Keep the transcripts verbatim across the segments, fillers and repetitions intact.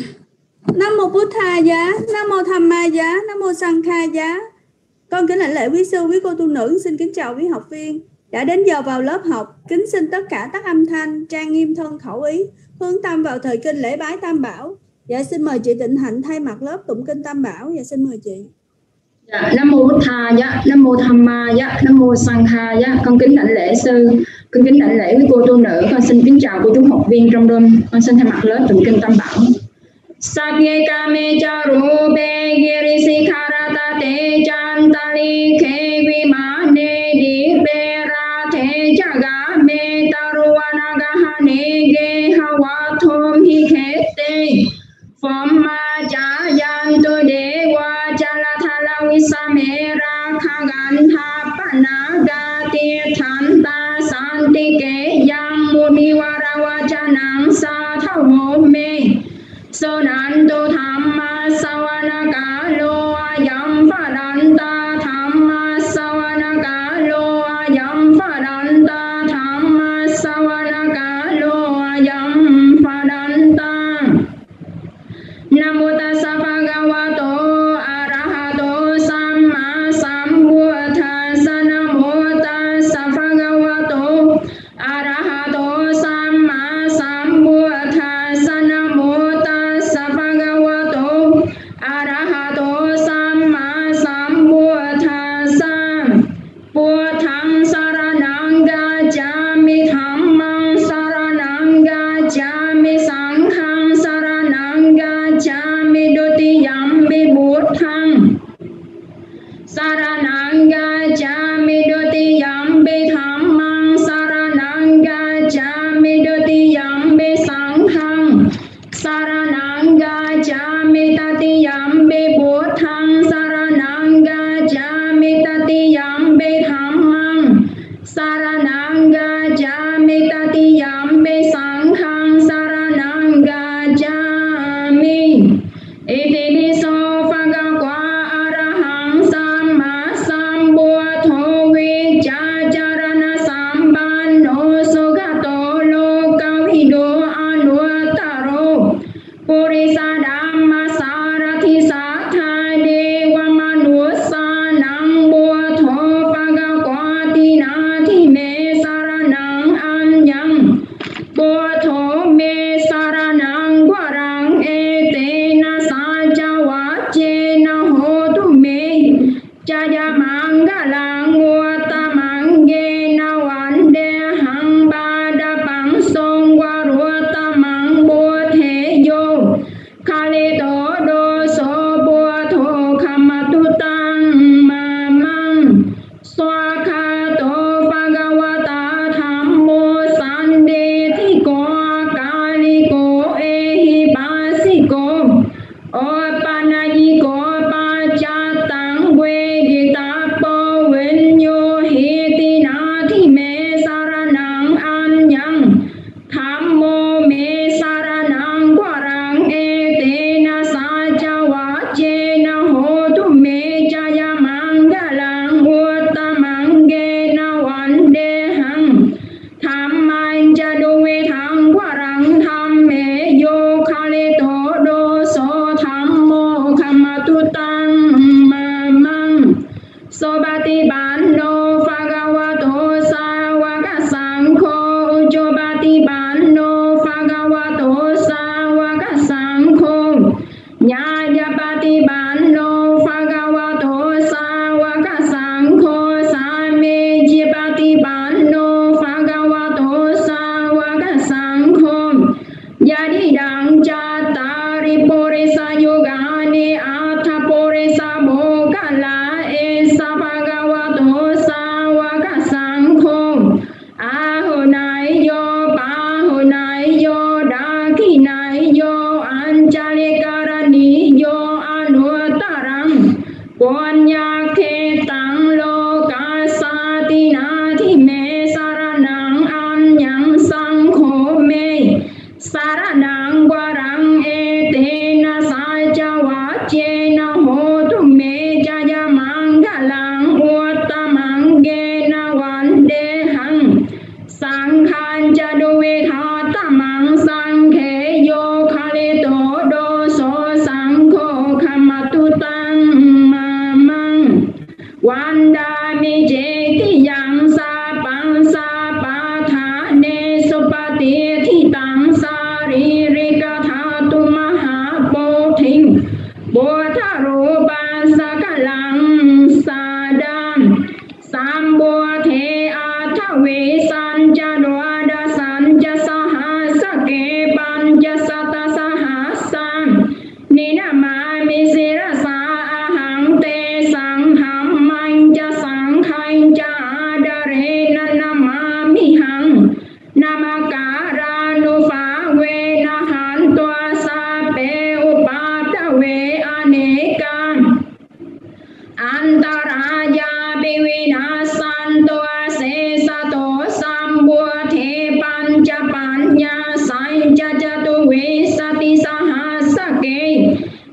Nam mô Bụt Tha giá, Nam mô Tham Ma giá, Nam mô Sang Kha giá. Con kính lãnh lễ quý sư, quý cô tu nữ, xin kính chào quý học viên. Đã đến giờ vào lớp học, kính xin tất cả tắt âm thanh, trang nghiêm thân khẩu ý, hướng tâm vào thời kinh lễ bái Tam Bảo. Dạ xin mời chị Tịnh Hạnh thay mặt lớp tụng kinh Tam Bảo. Dạ xin mời chị. Dạ, Nam mô Bụt Tha giá, Nam mô Tham Ma giá, Nam mô Sang Kha giá. Con kính lãnh lễ sư, con kính lãnh lễ quý cô tu nữ, con xin kính chào cô chú học viên trong đêm. Con xin thay mặt lớp tụng kinh Tam Bảo. Sapye kame cha rupe girisikharata te chantali khe vimane dipe rathe jaga me taruvanagahane ge hawathom hi khete Phomma cha yantu dewa chalathala visamera khagantha panagati thanta santi ke yang muniwara vachanang sa thavo me Sonanto Dhamma Savanakalo Ayam Padanta Dhamma Savanakalo Ayam Padanta Dhamma Savanakalo Ayam Padanta Namo Tassa Bhagavato Arahato Samma Sambuddhassa Namo Tassa Bhagavato Arahato Samma Sambuddhassa Namo Arahato Samma Sambuddhassa Buddhang Saranang Gacchami Dhammang Saranang Gacchami Sanghang Saranang Gacchami Dutiyampi Buddhang Saranang Gacchami Dutiyampi Dhammang Saranang Gacchami Dutiyampi Sanghang Saranang Gacchami Tatiyampi Buddhang Saranang Gacchami Tatiyampi Dhammang Saranang Gacchami Tatiyampi Sanghang Saranang Gacchami Iti piso phagakwa arahang samma sambuddho vichacharana sampanno sugato lokavido anuttaro Purisa Dhamma Sarathi Sathai Dewa Manusanang Buddho Bhagakwati Nathi Me Saranang Anyang Buddho Me Saranang Varang Etena Saja Vachena Hotu Me Jaya Mangalang Uttamang Yena Vandehang Badapang Song Varutamang Buddhe Yo Kalito Doso Buddho Kamatutang Mamang Swakato Bhagavata Dhammo Sandetiko Kaliko Ehi Basiko Opanayiko Pachatang Vegitapo Vinyo Hiti Nati Me Saranang Anyang Dhammo Me Saranang Varang Etena Saja Vachena Hotu Me Jaya Mangalang Uttamang Gena Vandehang Dhammang Jaduve Thang Varang Dhamme Yo Kalito Doso Dhammo Kamatutang Mamang Sobati Banno Bhagavato Sawaka Sangho Ujobati Banno Bhagavato Sawaka Sangho Nyayapati Banno Bhagavato Sawaka Sangho Same Jipati Banno Bhagavato Sawaka Sangho Yadidang Chatari Purisa Yogani Atha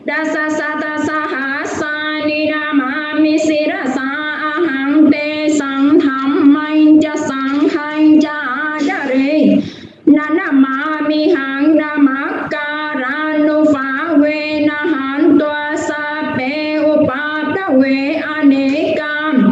Dasa sata sahasa nidamami sirasa ahang te sang tham manh cha sang hành cha adare nanamami hang namakaranu phá ve na han toa sa pe upata ve anekam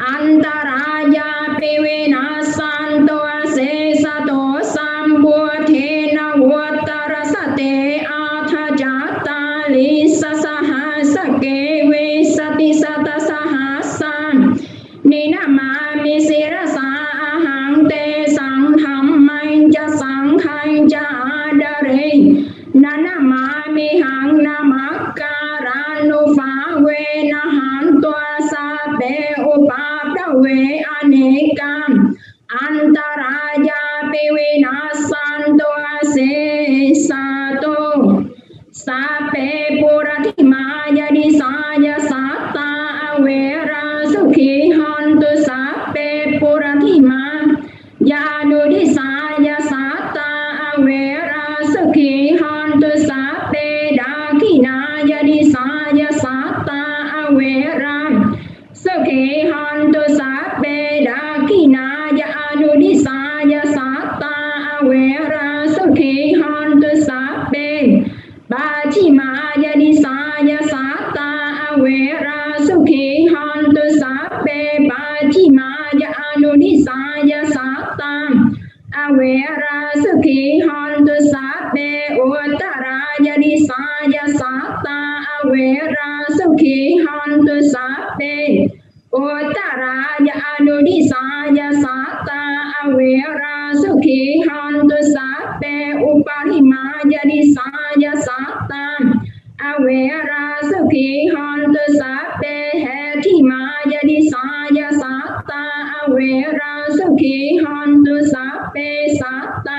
antaraya pe ve na san toa se sa to sam bua the na uttara sa te atha jata li sa sa ha sa ke ve sati sata sa ha san ni namami sirasa ahang te sang tham manh cha sang hành cha adare nanamami hang namakaranu phá ve na han toa sa pe upata ve anekam antaraya pe ve na san toa se sa to sa pe purathima yadi saya sata avera sukhi hantu sa pe purathima yadu di saya sata avera sukhi hantu sa pe dakina yadi saya sata avera sukhi hantu sa pe dakina yadu di saya sata avera sukhi hantu sa pe Bachima yadi saya sata avera sukhi hantu sape Bachima yadu di saya sata avera sukhi hantu sape Uttara yadi saya sata avera sukhi hantu sape Uttara yadu di saya sata avera sukhi hantu sape Uparima yadi saya sata avera sukhi hantu sape Hetima yadi saya sata avera sukhi hantu sape sata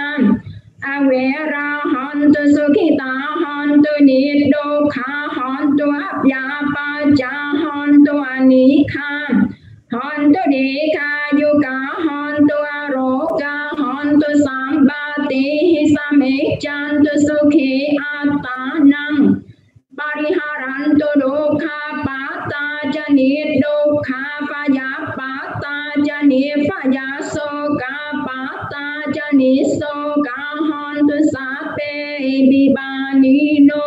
avera hantu sukhita hantu nidokha hantu apyapacha hantu anikha hantu dekha yuka hantu aroga hantu sambati samechantu sukhi atanam pariharantu dukha pata jani dukha paya pata jani paya soka pata jani soka hantu sape bibanino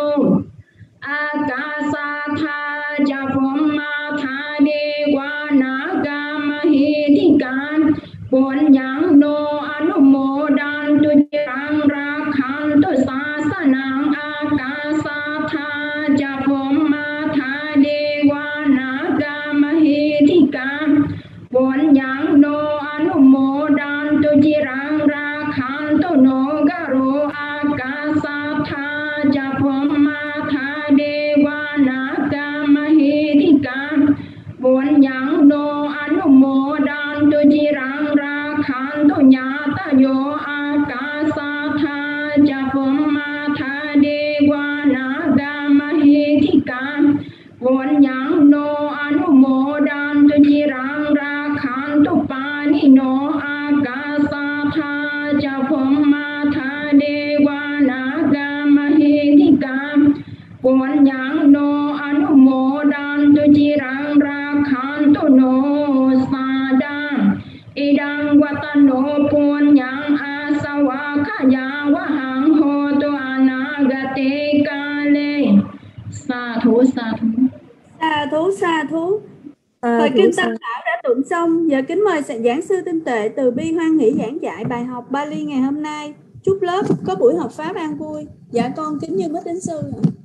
akasatha javoma thade wanaga mahitikan punyang no anumodan tu jirang rakhantu sasanang akasatha javoma thade wanaga mahitikan punyang no anumodan tu jirang rakhantu no garo akasatha javoma thade wanaga mahitikan punyang no anumodan tu jirang rakhantu nyata yo akasatha javoma thade wanaga mahitikan punyang no anumodan tu jirang rakhantu pani no akasatha javoma thade wanaga mahitikan punyang no anumodan tu jirang rakhantu no sadang idang watano punyang asawakaya wahang hotu anagate kale sa thu sa thu Sa thú sa thú. Thời Kim Tam Bảo đã tụng xong. Giờ kính mời giảng sư Tinh Tuệ từ Bi hoan hỷ giảng dạy bài học Bali ngày hôm nay. Chúc lớp có buổi học pháp an vui. Dạ con kính như Bích Đến Sư.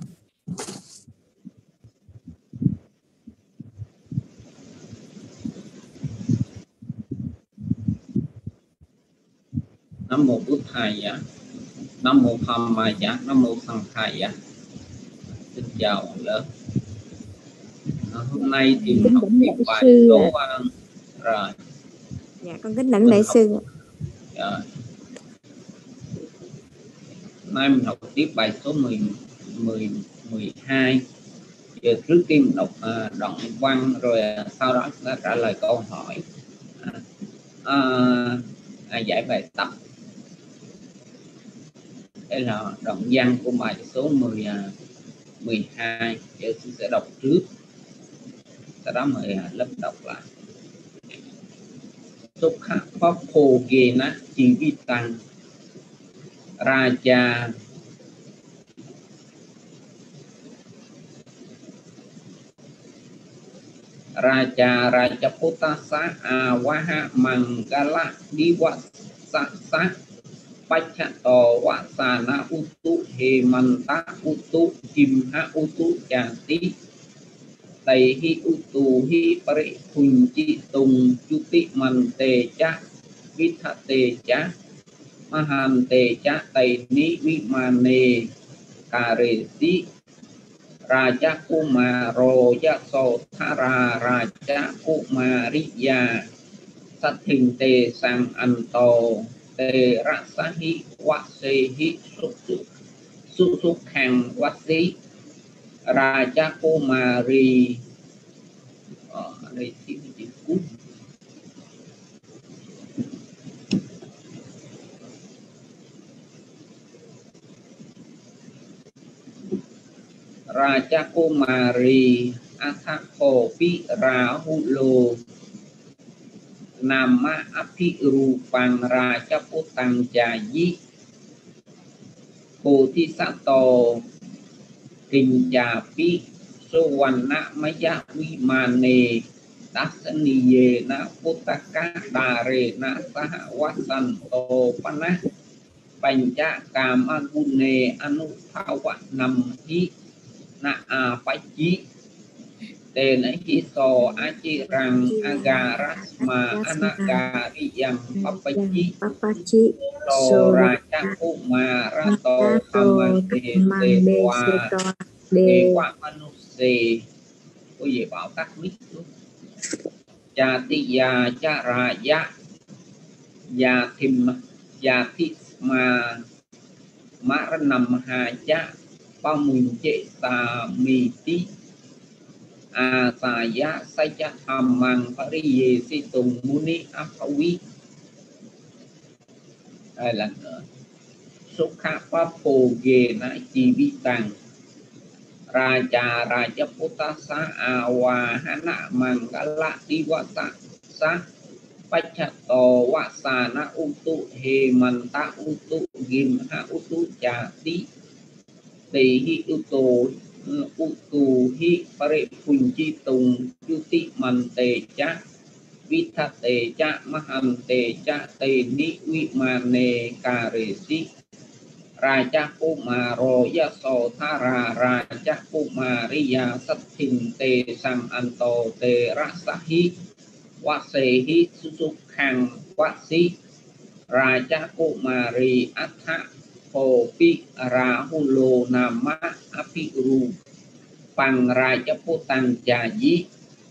Nam mô Bụt Thaya, Nam mô Dhammaya, Nam mô Sankhaya. Xin chào lớp. À, hôm nay thì mình học tiếp bài số uh, rồi. Dạ con kính lãnh đại sư. Rồi. Hôm nay mình học tiếp bài số mười, mười, mười hai. Giờ trước tiên mình đọc uh, đoạn văn rồi uh, sau đó chúng ta trả lời câu hỏi. À, à, à, giải bài tập. Đây là đoạn văn của bài số mười, mười hai. Giờ tôi sẽ đọc trước, sau đó mời lớp đọc lại. Sukha Phogena Jivitang Raja Raja Rajaputasa Awaha Mangala Diwasasa Pachato Wasana Utu Hemanta Utu Jimha Utu Jati Tây hi Utu hi Pari Kunchi Tung Chuti Mante Cha Vithate Cha Mahante Cha Tây Ni Vimane Karesi Raja Kumaro Yaso Thara Raja Kumariya Sathinte Sang Anto Te Rasahi Wasehi Suksu Susukhang Wasi Raja Kumari ở đây thì chữ cú Raja Kumari Athako Pi Rahulo Nama Api Rupang Raja Putang Jayi Bodhisattva Kinh Trà Pi Suvanna Maya Vimane Dasaniye Na Putaka Dare Na Saha Wasanto Pana Pancha Kama Gune Anupawa Nam Hi Na Apachi Tên Hi So Achirang Agarasma Anagariyam Papachi So Raja Kumarato Amante Sewa Đề Quả Manuse. Có gì bảo tắt mic luôn. Cha Tiya Cha Raya Ya Thim Ya Thisma Maranam Haja Pamunche Sa Miti Asaya Saja Hamang Pariye Situng Muni Apawi. Đây lần nữa. Sukha Phogena Jivitang Raja Rajaputasa Awahana Mangala Diwasa Sa Pachato Wasana Utu Hemanta Utu Gimha Utu Jati Tehi Utu Utu Hi Pare Punchi Tung Yuti Mante Cha Vithate Cha Mahante Cha Te Ni Vimane Karesi Raja Kumaro Yaso Thara Raja Kumariya Sathinte Sang Anto Te Rasahi Wasehi Susukhang Wasi Raja Kumari Atha Popi Rahulo Nama Apiru Pang Raja Putang Jayi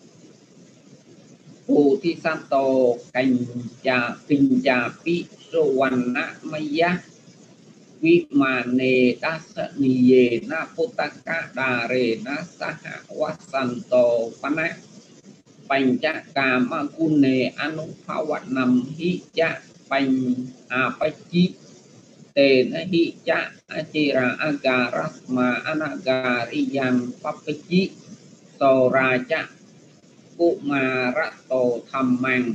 Bodhisattva Cành Trà Kinh Trà Pi Suvanna Maya Vimane Dasaniye Na Putaka Dare Na Saha Wasanto Pana Pancha Kama Gune Anupawanam Hi Cha Panh Apachi Tena Hi Cha Achira Agarasma Anagariyam Papachi So Raja Kumarato Thammang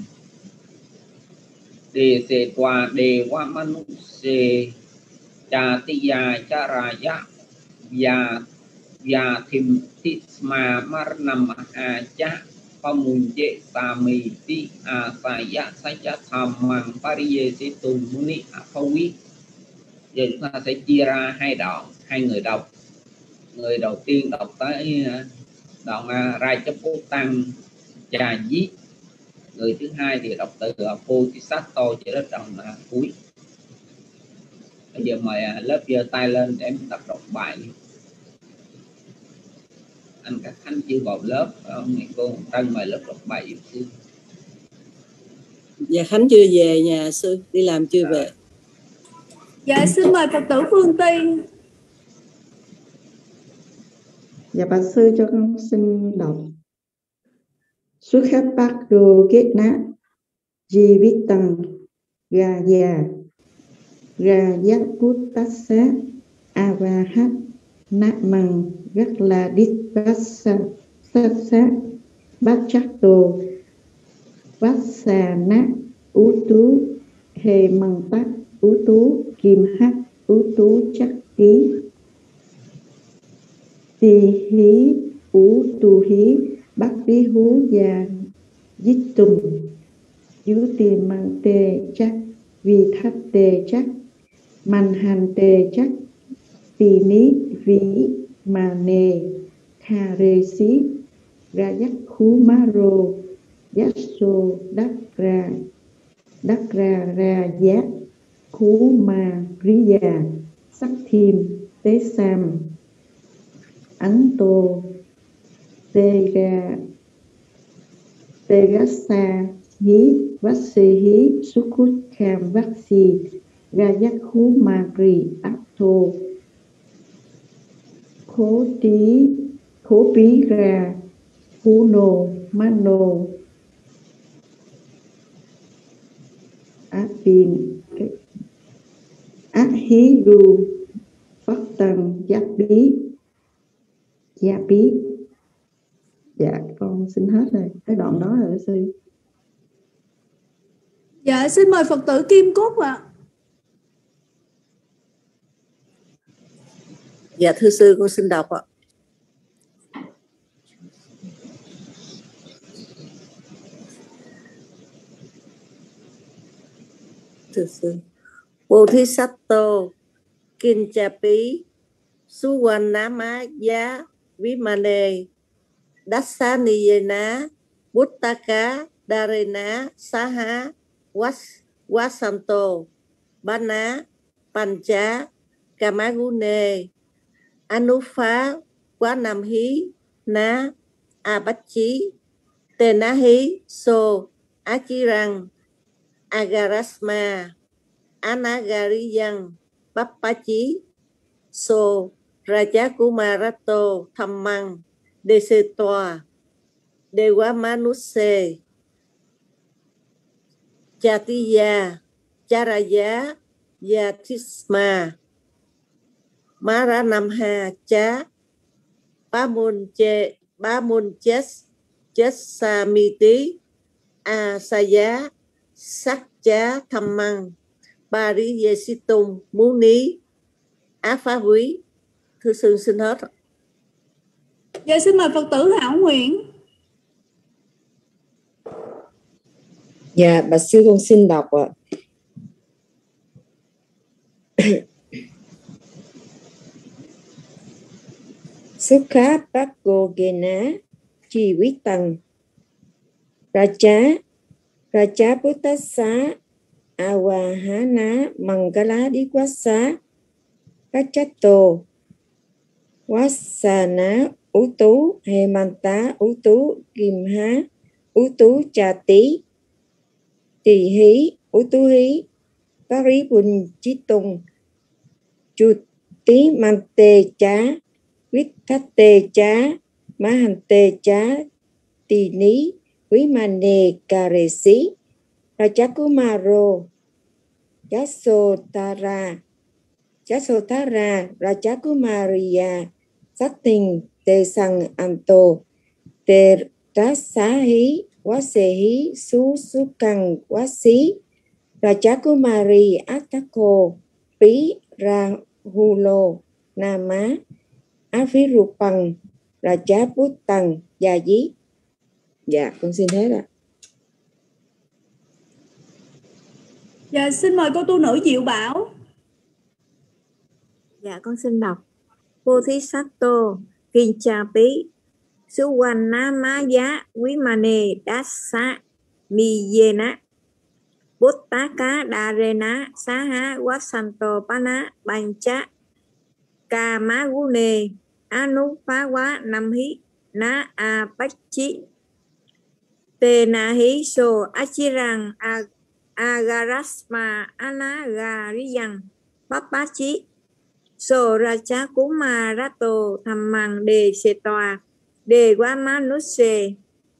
Đề Se Tòa Đề Wa Manuse Cha Tiya Cha Raya Ya Ya Thim Tisma Marnam Aja Pamunje Samiti Asaya Saja Thammang Pariye Situng Muni Apawi. Giờ chúng ta sẽ chia ra hai đoạn, hai người đọc. Người đầu tiên đọc tới đoạn Rajaputang Jayi, người thứ hai thì đọc từ Bodhisattva cho đến đoạn cuối. Bây giờ mời lớp giơ tay lên để mình tập đọc bài. Anh các anh chưa vào lớp, ông cô Tân mời lớp đọc bài giúp sư. Dạ Khánh chưa về nhà sư, đi làm chưa về. Dạ xin mời Phật tử Phương Tiên. Dạ bạch sư cho con xin đọc. Sukhaphogena Jivitang Raja Rajaputasa Avahat nát măng rất là đít bát sát sát sát bát chắc đồ bát xà nát ú tú hề măng tắc ú tú kim hắc ú tú chắc ký tì hí ú tu hí bát bí hú già dít tùng dứ tì măng tê chắc vì thắt tê chắc man han tê chắc tì ní ví mà nề kha rê xí ra dắt khú má rô dắt xô đắc ra đắc ra ra giác khú ma rí già sắc thiêm tế sam ấn tô tê ra tê gá sa hí vát xê hí xúc khút kham vát xì ra giác khú ma rí áp thô khố tí khố bí ra phú nô má nô á pin á hí ru phát tăng giáp bí gia bí. Dạ con xin hết rồi, cái đoạn đó rồi sư. Dạ xin mời Phật tử Kim Cúc ạ. Dạ thưa sư, con xin đọc ạ. Thưa sư, Bodhisattva Kinchapi Suwanamaya Vimane Dassaniyena Buttaka Darena Saha Was Wasanto Bana Pancha Kamagune Anufa Quanamhi Na Abachi Tenahi So Achirang Agarasma Anagariyang Papachi So Rajakumarato Thammang Desetwa Dewamanuse Chatiya Charaya Yatisma Maranamha Cha Pamunche Pamunches Chesamiti Asaya Sakcha Thammang Pariyesitum Muni Á Phá Quý. Thưa sư xin hết. Dạ xin mời Phật tử Hảo Nguyễn. Dạ bạch sư con xin đọc ạ. Sukha Pakogena Chi Quý Tầng Raja Raja Buddhasa Awahana Mangala Dikwasa Kachato Wasana Utu Hemanta Utu Kimha Utu Chati Tỳ Hí Utu Hí Paribun Chitung Chuti Mante Cha Vithate Cha Mahante Cha Tỳ Ní Vimane Karesi Rajakumaro Jasotara Jasotara Rajakumariya Satin Te Sang Anto Te Rasahi Wasehi Su Sukang Wasi Rajakumari Atako Pi Rahulo Nama Avirupang Rajaputang Gia Dí. Dạ con xin hết ạ. Dạ xin mời cô tu nữ Diệu Bảo. Dạ con xin đọc. Bodhisattva Kinchapi Suwanamaya Vimane Dassa Miyena Buttaka Darena Saha Wasanto Pana Bancha Kamagune Anupawa Namhi Na Apachi Tenahi So Achirang Agarasma Anagariyang Papachi So Rajakumarato Thammang Đề Setwa Đề Wamanuse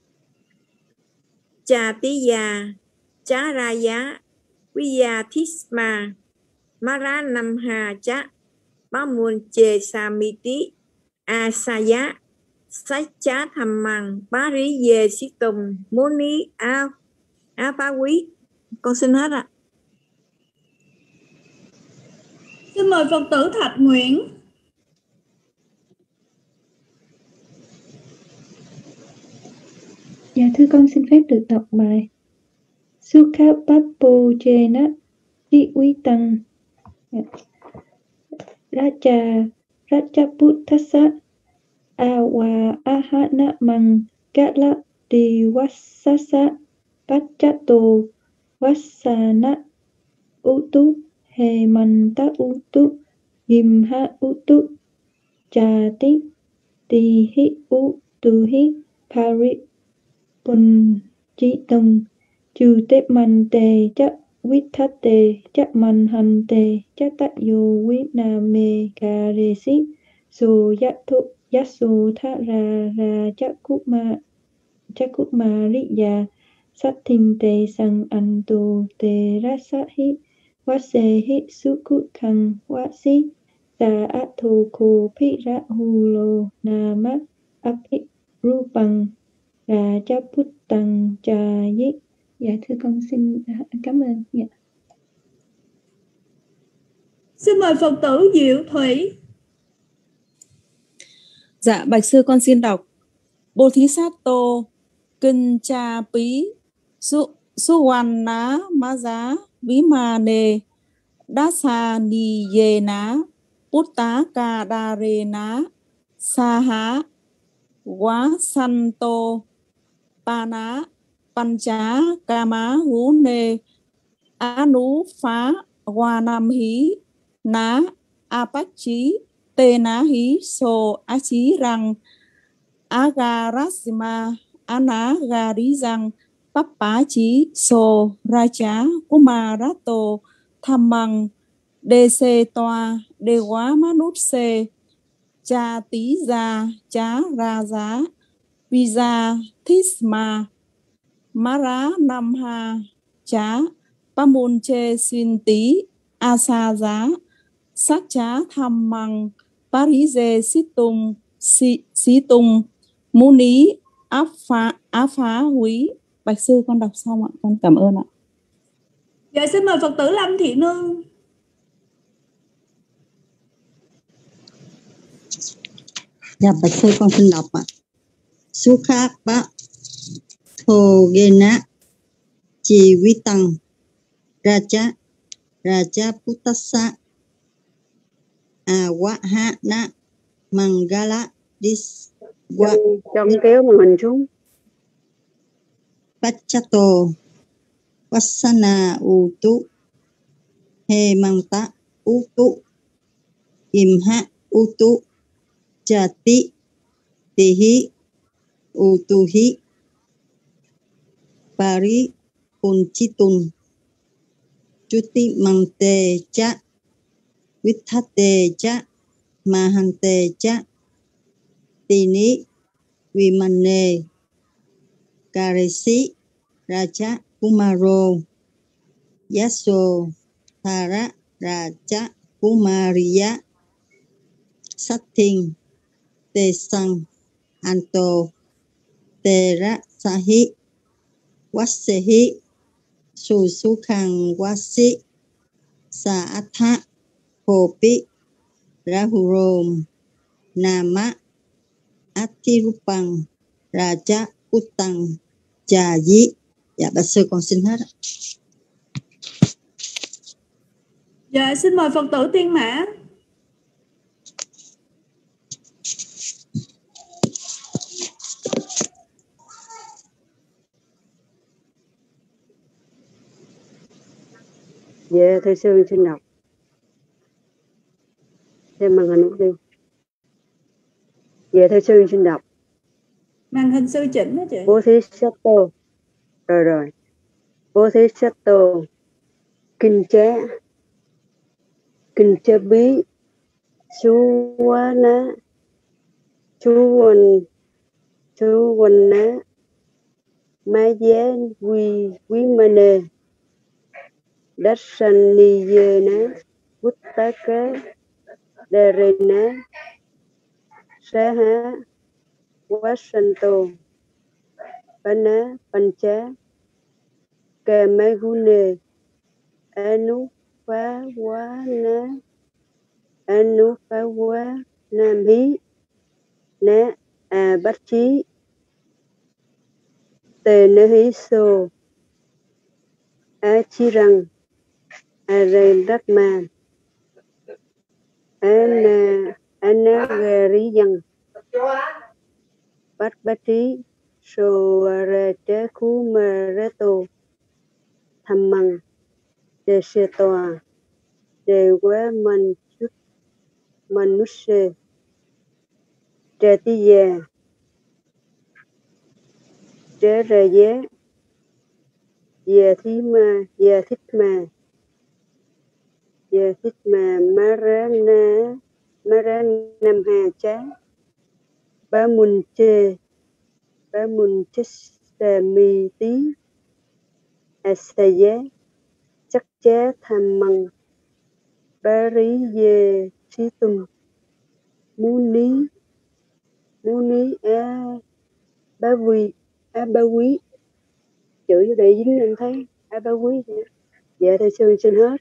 Chatiya Charaya Viyatisma Maranamha Cha Pamunche Samiti Asaya Sacha Thamang Pariye Situm Muni A A Ba Quý. Con xin hết ạ. Xin mời Phật tử Thạch Nguyễn. Dạ thưa con xin phép được đọc bài Sukha Papo Jena Di Quý Tăng Raja Rajaputtasa Awa Ahana Mang Gala Diwasasa Pachato Wasana Utu Hemanta Utu Gimha Utu Jati Tihi Utuhi Pari Punjitam Chư Tế Man Tề Chắc Vít Thát Tề Chắc Man Hành Tề Chắc Tát Yo Quý Na Mê Cà Rê Xí Sô Giác Thụ Giác Sô Thá Ra Ra Chắc Cút Ma Chắc Cút Ma Rí Già Sát Thinh Tề Sang Anh Tô Tề Rá Sát Hí Vá Xê Hí Sú Cút Khăn Vá Xí Tà Át Thô Khô Phí Rá Hù Lô Nà Mát Áp Hí Rú Bằng Ra Chá Bút Tăng Trà Dí. Dạ thưa con xin cảm ơn. Dạ. Xin mời Phật tử Diệu Thủy. Dạ bạch sư con xin đọc Bodhisattva Kinh Cha Pí Su Suwanna Maza Vimane Dasa Niyena Putta Kadarena Saha Quá Santo Pana Pancha Kama Hú Nê Anu Phá Hoa Nam Hí Ná Apac Chí Tê Ná Hí Sô Á Chí Răng Agarasima Ana Gari Răng Papa Chí Sô Ra Chá Kumarato Thamang Đê Xê Toa Đê Quá Manút Xê Cha Tí Gia Chá Ra Giá Visa Thisma Mara Namha Chá Pamunche Xin Tí Asa Giá Sát Chá Tham Măng Parise Situm Situm Muni Áp Phá Áp Phá Húy. Bạch sư con đọc xong ạ, con cảm ơn ạ. Dạ xin mời Phật tử Lâm Thị Nương. Dạ bạch sư con xin đọc ạ. Sukha Ba Thô Gena Chi Vi Tăng Raja Raja Puttasa Awahana Mangala Dis Trong kéo màn hình xuống. Pachato Wasana Utu Hemanta Utu Imha Utu Jati Tihi Utuhi Pari Punchitun Chuti Mante Cha Vithate Cha Mahante Cha Tini Vimane Karesi Raja Kumaro Yaso Thara Raja Kumariya Satting Tê Sang Anto Tera Sahi Wasehi Susukang Wasi Saatha Hopi Rahurom Nama Atirupang Raja Utang Jayi. Dạ bạch sư con xin hết. Dạ xin mời Phật tử Tiên Mã. Dạ thưa sư xin đọc. Xem màn hình đi. Dạ thưa sư xin đọc. Màn hình sư chỉnh đó chị. Bodhisattva. Rồi rồi. Bodhisattva Kinh Chá Kinh Chá Bí Suwana Suwan Suwana Má Giá Quy Quý Mane Dassaniyena Vuttaka Darena Saha Vasanto Pana Pancha Kamagune Anu Phá Quá Na Anu Phá Quá Nam Hí Na A Bát Chí Tề Na Hí Sô A Chi Răng A Rê Rát Ma Ana Ana Gari Dân Bát Bát Trí Sô Ra Trá Khu Ma Rá Tô Tham Măng Đề Sê Tòa Đề Quá Man Chút Man Nút Sê Trà Tí Già Trá Ra Giá Già Thí Ma Già Thích Ma Già Thích Ma Má Rá Na Má Rá Nam Hà Chá Bá Mun Chê Bá Mun Chê Sa Mi Tí A Sa Giá Chắc Chá Tham Măng Bá Rí Dê Trí Tum Mú Ní Mú Ní Á Bá Quy Á Bá Quý chữ vô đây dính em thấy Á Bá Quý vậy. Dạ thưa sư xin hết.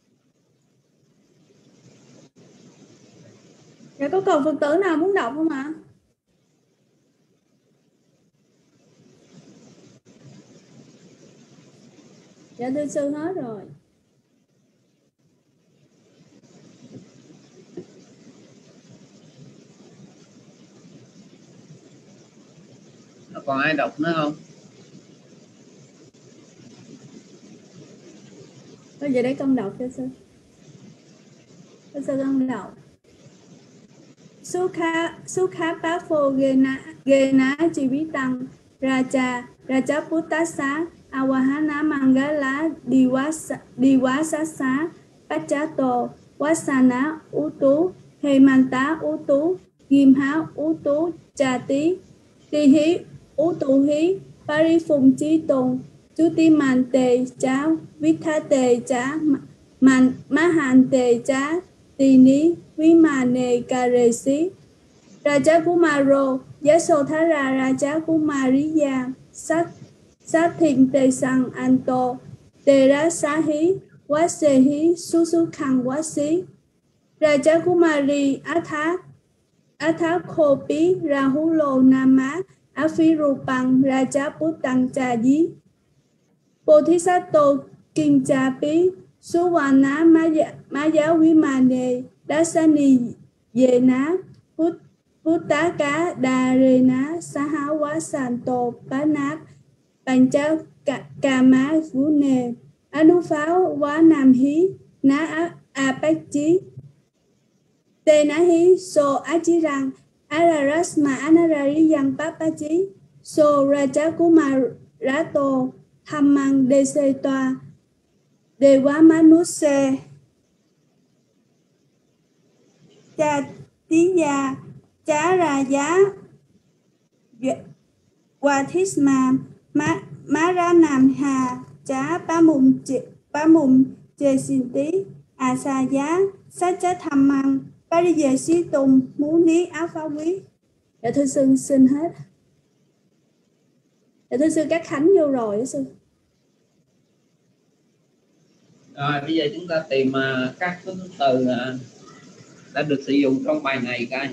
Dạ có còn Phật tử nào muốn đọc không ạ? Dạ thưa sư hết rồi. Còn ai đọc nữa không? Bây giờ để con đọc cho sư. Cho sư con đọc. Sukha Sukha Pafo Gena Gena Chivitang Raja Raja Puttasa Awahana Mangala Diwasa Diwasasa Pachato Wasana Utu Hemanta Utu Gimha Utu Chati Tihi Utu Hi Parifum Chi Tùng Chuti Man Tề Chá Vitha Tề Chá Man Mahan Tề Chá Tini Vimane Karesi Raja Kumaro Yasodhara Raja Kumariya Sát Sát Thịnh Tề Sang Anto Tề Ra Sahi Wasehi Susu Khang Wasi Raja Kumari Atha Atha Khopi Rahulo Nama Afirupang Raja Puttang Chaji Bodhisattva Kinh Chapi Suwana Maya Maya Vimane Dasani Yena Puttaka Darena Sahawa Santo Panap Pancha Kama Gune Anuphao Wa Nam Hí Na Apachi Tê Na Hí So Achirang Ararasma Anarariyang Papachi So Rajakumarato Thammang Dese Toa Đề Quá Manuse Cha Tí Gia Chá Ra Giá Qua Thisma Má Ra Nam Hà Chá Ba Mùng Ba Mùng Chê Xin Tí À Sa Giá Sát Chá Tham Măng Ba Đi Về Sĩ Tùng Mú Ní Áo Phá Quý. Dạ thưa sư xin hết. Dạ thưa sư các khánh vô rồi đó sư. Rồi bây giờ chúng ta tìm uh, các thứ từ uh, đã được sử dụng trong bài này coi.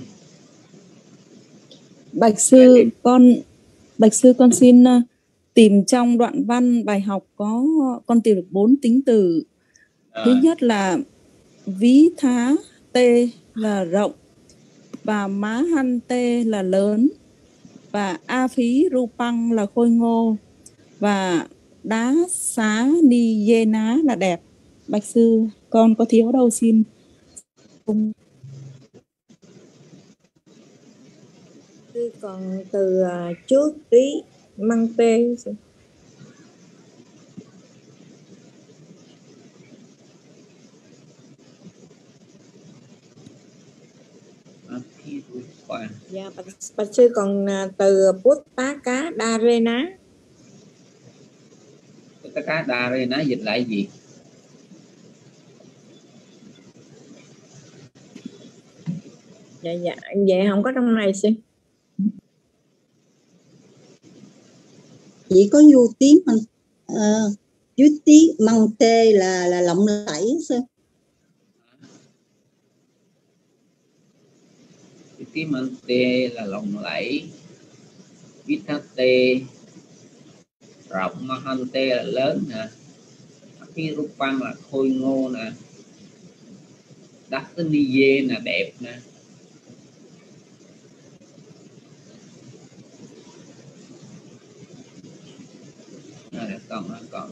Bạch sư con Bạch sư con xin uh, tìm trong đoạn văn bài học có con tìm được bốn tính từ. À. Thứ nhất là ví thá tê là rộng và má hăn tê là lớn và a phí rupang là khôi ngô và đá xá ni dê ná là đẹp. Bạch sư con có thiếu đâu xin. Sư còn từ uh, trước tí măng tê. Dạ, bạch, bạch sư còn uh, từ Puttaka Darena. Puttaka Darena dịch lại gì? Dạ dạ vậy không có trong này xin. Chỉ có du tí mình uh, du tí măng tê là là lộng lẫy sư. Du tí măng tê là lộng lẫy, Vitate rộng, Mahante là lớn nè, Apirupang là khôi ngô nè, Dasaniye là đẹp nè. À, còn còn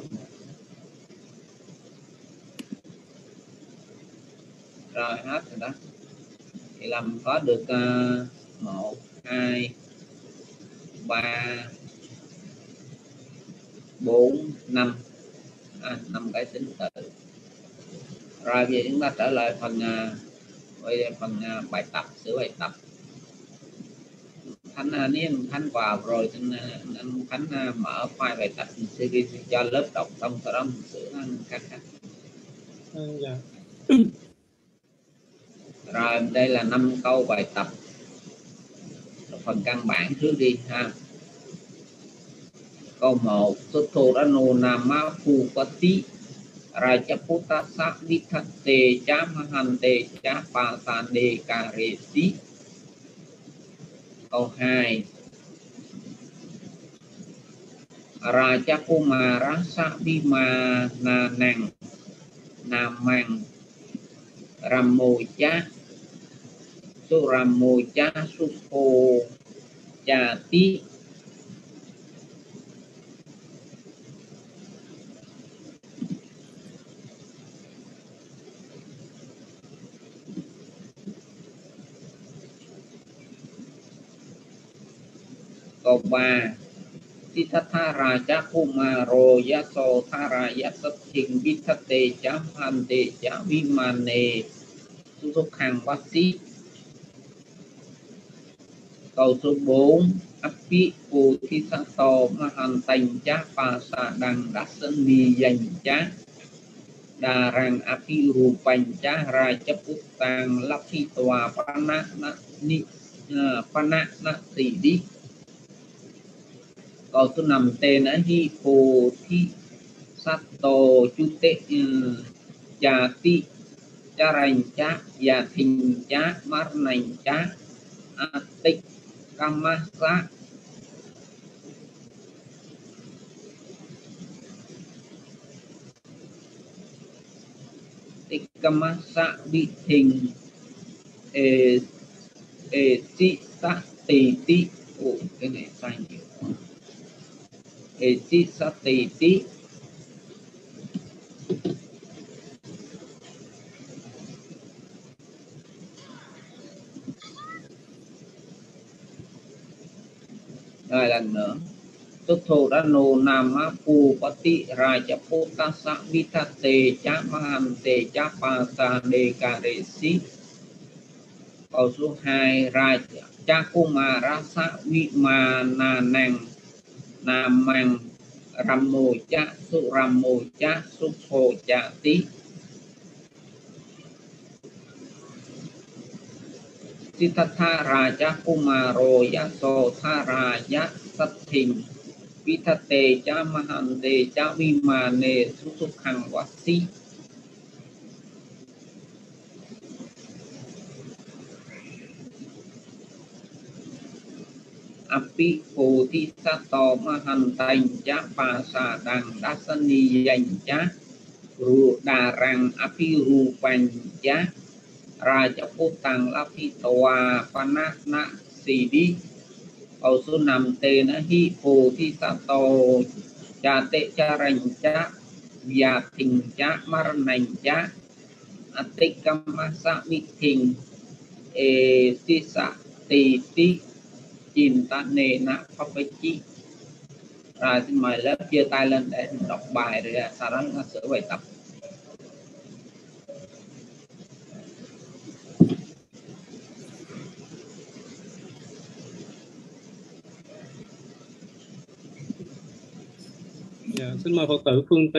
rồi hết rồi đó. Thì làm có được uh, một, hai, ba, bốn, năm, à, năm cái tính tự. Rồi bây giờ chúng ta trở lại phần uh, phần uh, bài tập, sửa bài tập. Khánh uh, nếu Khánh vào rồi nên uh, anh Khánh uh, mở file bài tập sẽ cho lớp đọc xong sau đó mình sửa khác khác. Ừ, dạ. Rồi đây là năm câu bài tập, phần căn bản trước đi ha. Câu một, Sotorano nama phupati Rajaputasa Vitate cha Mahante cha Pasade Karesi. Câu hai, Rajakumara Sabimana Nang Namang Ramocha Suramocha Supo Jati. Câu ba, Tithatha Raja Kumaro Yaso Thara Yasathing Vitate Chamhante Chamimane Susukhang Vasi. Câu số bốn, Api Puthisato Mahantanh Cha Pasa Đăng Dasani Danh Cha Đà Rang Api Rupanh Cha Rajaputang Lapitwa Pana Ni Pana Nasi Đi. Câu số năm, tên là Hipothisato Chute Jati Charanh Cha Yathinh Cha Marnanh Cha Atik Kamasa. Tikamasa bị thình ê ê si sa tì tí. Ủa cái này sai nhiều. Ê si sa tì tí. Rồi lần nữa. Sotorano nama phupati Rajaputasa Vitate cha Mahante cha Pasade Karesi. Câu số hai, Rajakumara Savimana Nang Namang Ramocha Suramocha Supo Jati. Tithatha Rajakumaro Yaso Thara Yasathing Vitate cha Mahante cha Vimane Susukhang Vasi. Api Puthisato Mahantanh cha Pasa Đăng Dasani Danh cha Đà Rang Api Rupanh cha Rajaputang Lapitwa Pana Nasi Đi. Câu số năm, tên là Hipothisato Jate Charanh cha Yathinh cha Marnanh cha Atikamasa Mithing E Sisa Tì Tí Chinta Nê Na Papachi. Rồi xin mời lớp chia tay lên để đọc bài rồi sau đó nó sửa bài tập. Dạ, xin mời Phật tử Phương Ty.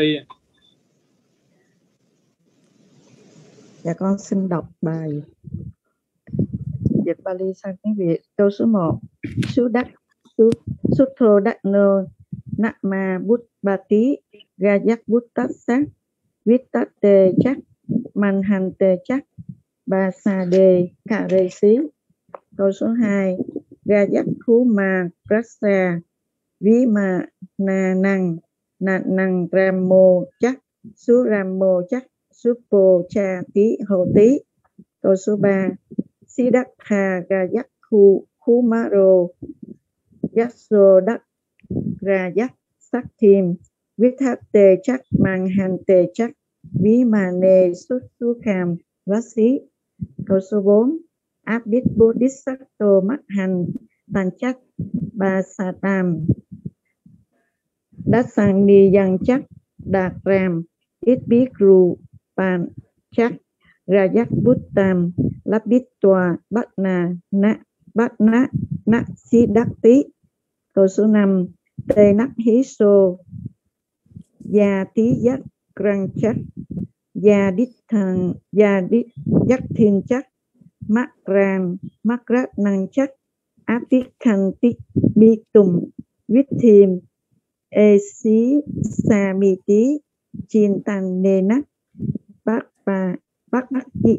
Dạ con xin đọc bài. Dạ dịch Bali sang tiếng Việt. Câu số một. Su đắc su Sutho đắc nô Nama Bút Bà Tí Gayak Bút Tát Sát Viết Tát Tê Chắc Man Hành Tê Chắc Ba Sa Đề Cà Rê Xí. Câu số hai. Gayak Khú Ma Prasa Ví Ma Na Năng Na Năng Ram Mô Chắc Su Ram Mô Chắc Su Pô Cha Tí Hồ Tí. Câu số ba. Siddhartha Gayak Khu Khu Ma Rô Yaso Đắc Gayak Sắc Thiêm Viết Tháp Tê Chắc Mang Hành Tê Chắc Ví Mà Nê Xuất Su Kham Vát Xí. Câu số bốn. Abhid Bodhisattva Mắt Hành Tàn Chắc Ba Sa Tam Đát Sang Ni Dân Chắc Đạt Ram Ít Biết Ru Pan Chắc Rayak Bút Tam Lắp Bít Tòa Bát Na Na Bát Na Na Si Đắc Tí. Câu số năm. Tê Nắc Hí Sô Gia Tí Giác Răng Chắc Gia Đít Thằng Gia Đít Giác Thiên Chắc Mắc Ram Mắc Rát Năng Chắc Áp Tiết Khanh Tiết Bi Tùng Viết Thiêm Ê Xí Sa Mi Tí Chiên Tàn Nê Nắc Bác Bà Bác Bác Chí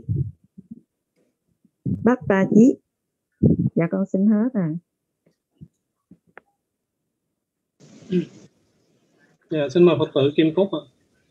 Bác Bà Chí. Dạ con xin hết à. Dạ, xin mời Phật tử Kim Cúc ạ.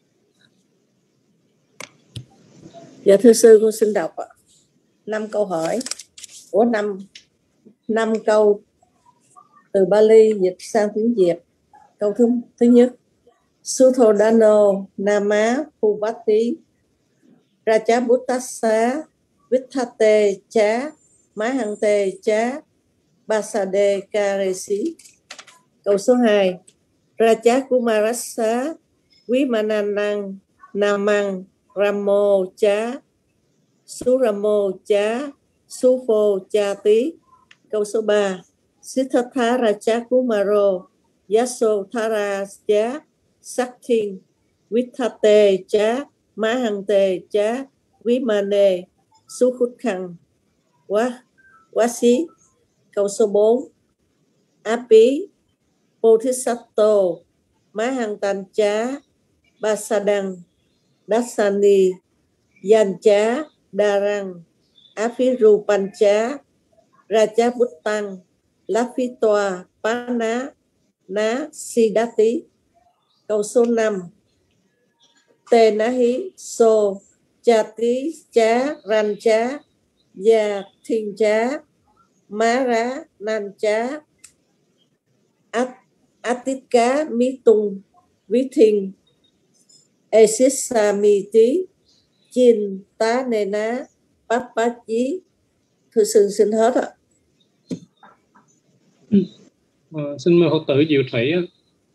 Dạ thưa sư, con xin đọc ạ. Năm câu hỏi của năm năm câu từ Bali dịch sang tiếng Việt. Câu thứ thứ nhất. Suthodano Nama Phuvati Raja Buddhasa Vithate Cha Mahante Cha Basade Karesi. Câu số hai. Raja Kumarasa Vimananang Namang Ramo Cha Suramo Cha Sufo Cha Tí. Câu số ba. Siddhartha Raja Kumaro Yasodhara Cha Sakhin Vithate Cha Mahante Cha Vimane Sukhukhang Quá Quá Xí. Câu số bốn. Api Bodhisattva Mahantanh Cha Basadang Dasani Yancha Darang Apirupancha Raja Buttang Lafitoa Pana Ná Siddhati. Câu số năm. Tê Nahi So Chati Chá Ran Chá Gia Thiên Chá Má Rá Nan Chá At Atika Mi Tung Vi Thiên Esisa Mi Tí Chin Tá Nê Ná Bát Bát Chí. Thưa sư xin hết ạ. À, xin mời Phật tử Diệu Thủy ạ.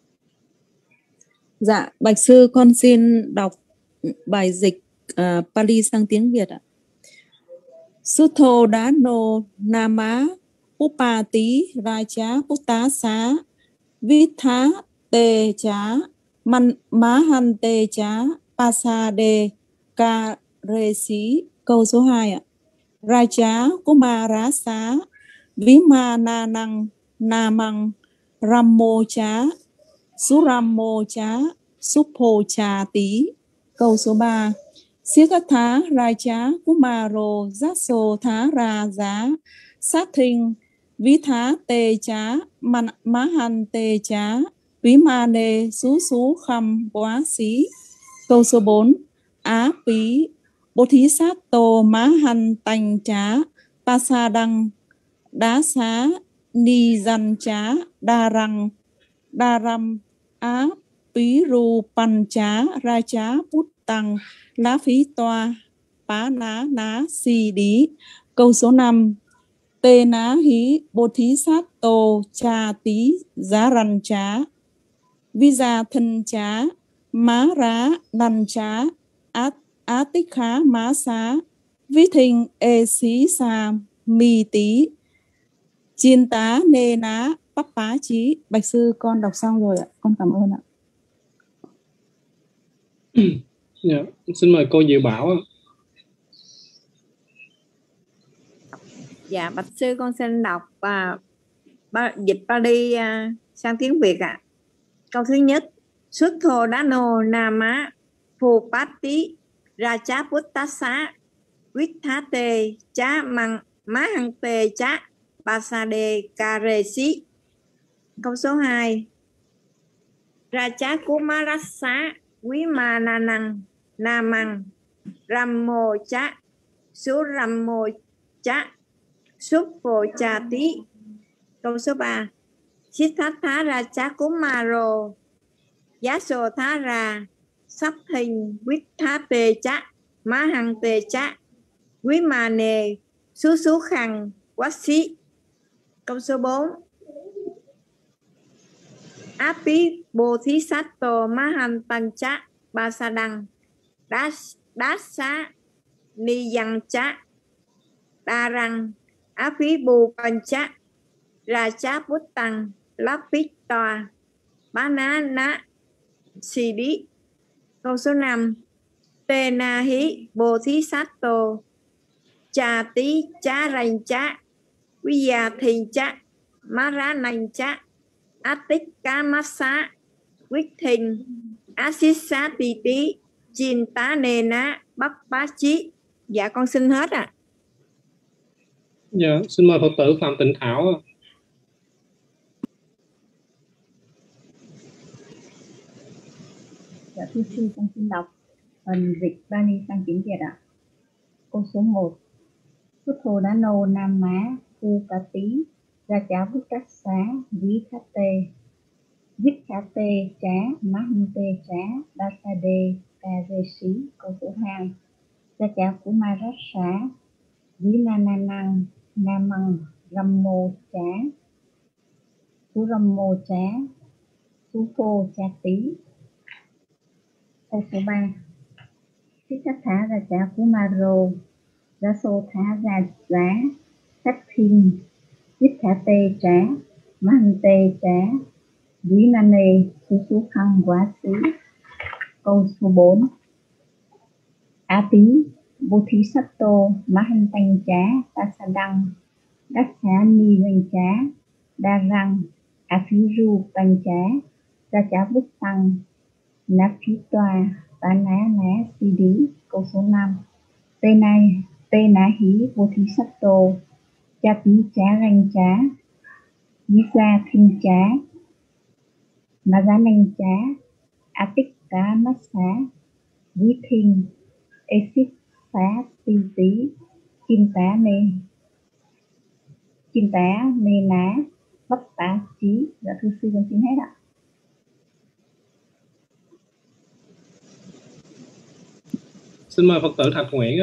Dạ, bạch sư con xin đọc bài dịch uh, Pali sang tiếng Việt ạ. Sutho đá nô Nama Upati Raja Puttasa Vitha Tê Chá Man Mahan Tê Chá Pasade Karesi. Câu số hai ạ. Raja Kumarasa Vimananang Namang Ramo Chá Suramo Chá Supho Cha Tí. Câu số ba. Siddhartha Raja Kumaro Yasodhara Giá Sát Thinh Vitha Tê Chá Mahan Tê Chá Vimane Sú Sú Khăm Quá Xí. Câu số bốn. Á Pí Bodhisattva Mahan Tanh Chá Pasadang Đá Xá Ni Dân Chá Đa Răng Đa Ram Á Pí Ru Pan Chá Ra Chá Bút Tăng Lá Phí Toa Pá Ná Ná Si Đí. Câu số năm. Tê Ná Hí Bodhisattva Cha Tí Giá Răn Chá Visa Thân Chá Má Rá Năn Chá Á, Á Tích Khá Má Xá Ví Thinh Ê Xí Sa Mi Tí Chiên Tá Nê Ná Bắp Bá Chí. Bạch sư con đọc xong rồi ạ. Con cảm ơn ạ. Dạ, xin mời cô Diệu Bảo ạ. Dạ, bạch sư con xin đọc và ba, dịch Pali uh, sang tiếng Việt ạ. À. Câu thứ nhất: Xuất thô đá nô Nama Phù Bát Tí Ra Chá Bút Tá Xá Quýt Thá Tê Chá Măng Má Hăng Tê Chá Ba Sa Đê Ca Rê Xí. Câu số hai: Ra Chá Cú Má Rát Xá Quý Ma Na Năng Na Măng Ram Mô Chá Sú Ram Mô Chá Súp Phô Cha Tí. Câu số ba: Siddhartha Ra Chá Cú Ma Rô Giá Sô Thá Ra Sắp Hình Quýt Thá Tê Chá Má Hăng Tê Chá Quý Ma Nê Sú Sú Khăn Quát Xí. Câu số bốn: Api Bồ Thí Sát Tô Má Hanh Tăng Chá Ba Sa Đăng Đá Đá Xá Ni Văn Chá Đa Răng Api Bù Pan Chá Ra Chá Bút Tăng Láp Bít Toa Bá Ná Ná Sì Đí. Câu số năm: Tê Na Hí Bồ Thí Sát Tô Cha Tí Chá Rành Chá Quý Gia Thình Chá Má Rá Nành Chá Á Tích Cá Mát Xá Quyết Thình Á Xít Xá Tì Tí Chìn Tá Nê Ná Bắp Bá Chí. Dạ con xin hết ạ. À. Dạ, xin mời Phật tử Phạm Tịnh Thảo. Dạ thưa sư, con xin đọc phần dịch Bali sang tiếng Việt ạ. Câu số một: Xuất thô đá nô Nam Má Phu Cá Tí Ra Chá Bút Trát Xá Ví Khát Tê Vít Khá Tê Chá Má Hưng Tê Chá Đa Sa Đê Ca Rê Xí. Câu số hai: Ra Chá Cú Ma Rát Xá Ví Na Na Năng Na Măng Ram Mô Chá Sú Ram Mô Chá Sú Phô Cha Tí. Câu số ba: Siddhartha Ra Chá Cú Ma Rô Ra Sô Thá Ra Giá Sách Thiên Vít Khả Tê Trá Má Hân Tê Trá Quý Ma Nê Sú Sú Khăn Quá Xí. Câu số bốn: Á Tí Bố Thí Sát Tô Má Hân Tanh Trá Ta Sa Đăng Đắc Xá Ni Ranh Trá Đa Răng Á Phí Ru Tanh Trá Ra Chá Bút Tăng Ná Phí Toa Tá Ná Ná Si Đí. Câu số năm: Tê Nai Tê Ná Hí Bố Thí Sát Tô Cha Tí Chá Ranh Trá Quý Gia Thinh Trá Má Giá Nanh Trá Á Tích Cá Mát Xá Quý Thinh Ê Xít Xá Ti Tí Kim Tá Nê Kim Tá Nê Ná Bắp Tá Chí. Dạ thưa sư, con xin hết ạ. Xin mời Phật tử Thạch Nguyễn ạ.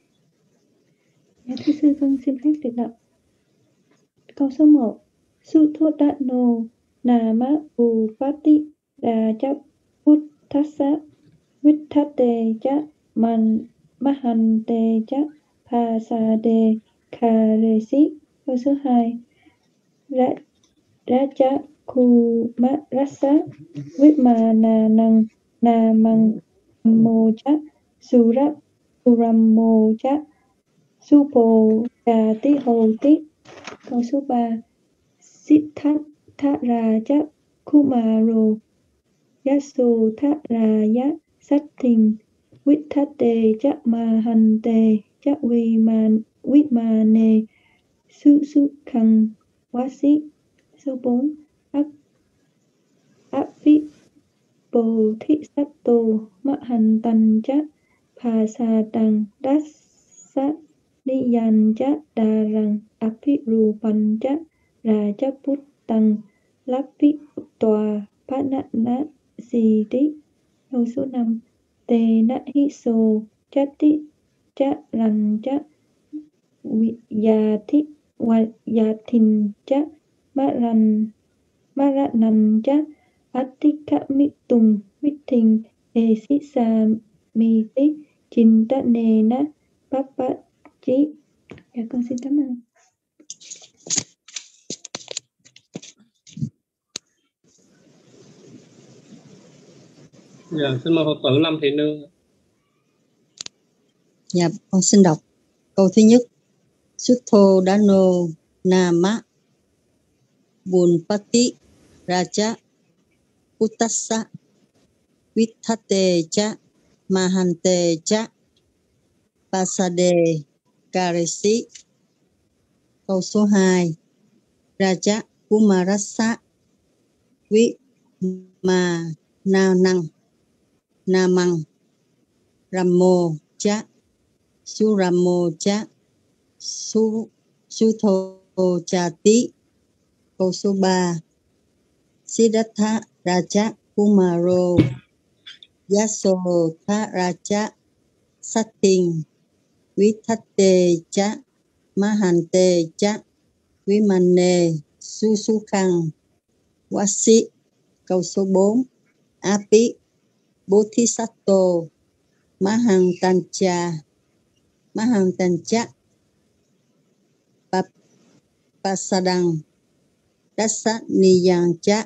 Dạ thưa sư, con xin phép được đọc câu số một: Su thô đa nô nà má u phát tí đà chấp bút thát sát vít thát tê chá man má hành tê chá pa sa đê kha rê xí. Câu số hai: Ra Ra chá khu má rát xá vít ma na năng na măng mô chá su ráp su ram mô chá su bồ trà tí hồ tí. Câu số ba: Siddhartha Ra Chá Cú Ma Rô Giá Sô Thá Ra Giá Sách Thình Quýt Thá Tê Chá Ma Hành Tê Chá Quy Ma Quý Ma Nê Sú Sú Khăn Quá Xí. Số bốn: Áp Áp Phí Bồ Thí Sát Tô Má Hành Tăng Chá Phà Sa Đăng Đá Sát Ni Văn Chá Đà Răng Áp Phí Rù Pan Chá Ra Chá Bút Tăng Láp Phí Tòa Phá Nạ Nạ Sì Tí. Câu số năm: Tê Nạ Hí Sô Chá Tí Chá Rành Chá Già Thí Già Thìn Chá Má Rành Má Rạ Nành Chá Át Tích Khả Mít Tùng Mít Thình Ê Xí Sa Mi Tí Chìn Tá Nê Ná Báp Bá Chí. Dạ con xin cảm ơn. Dạ, xin mời Phật tử Lâm Thị Nương. Dạ, con xin đọc câu thứ nhất. Suttho Dano Nama Bunpati Raja Uttassa Vitthate Cha Mahante Cha Pasade Karesi. Câu số hai. Raja Kumarasa Vi Ma Na Năng Namang Rammo Cha Suramo Cha Su Sutho Chati. Câu số ba. Siddhartha Raja Kumaro Yasodha Raja Satin Vitthate Cha Mahante Cha Vimane Susukhan Wasi. Câu số bốn. Api Bodhisattva Mahantancha Mahantancha Pasadang Dasa Niyang Cha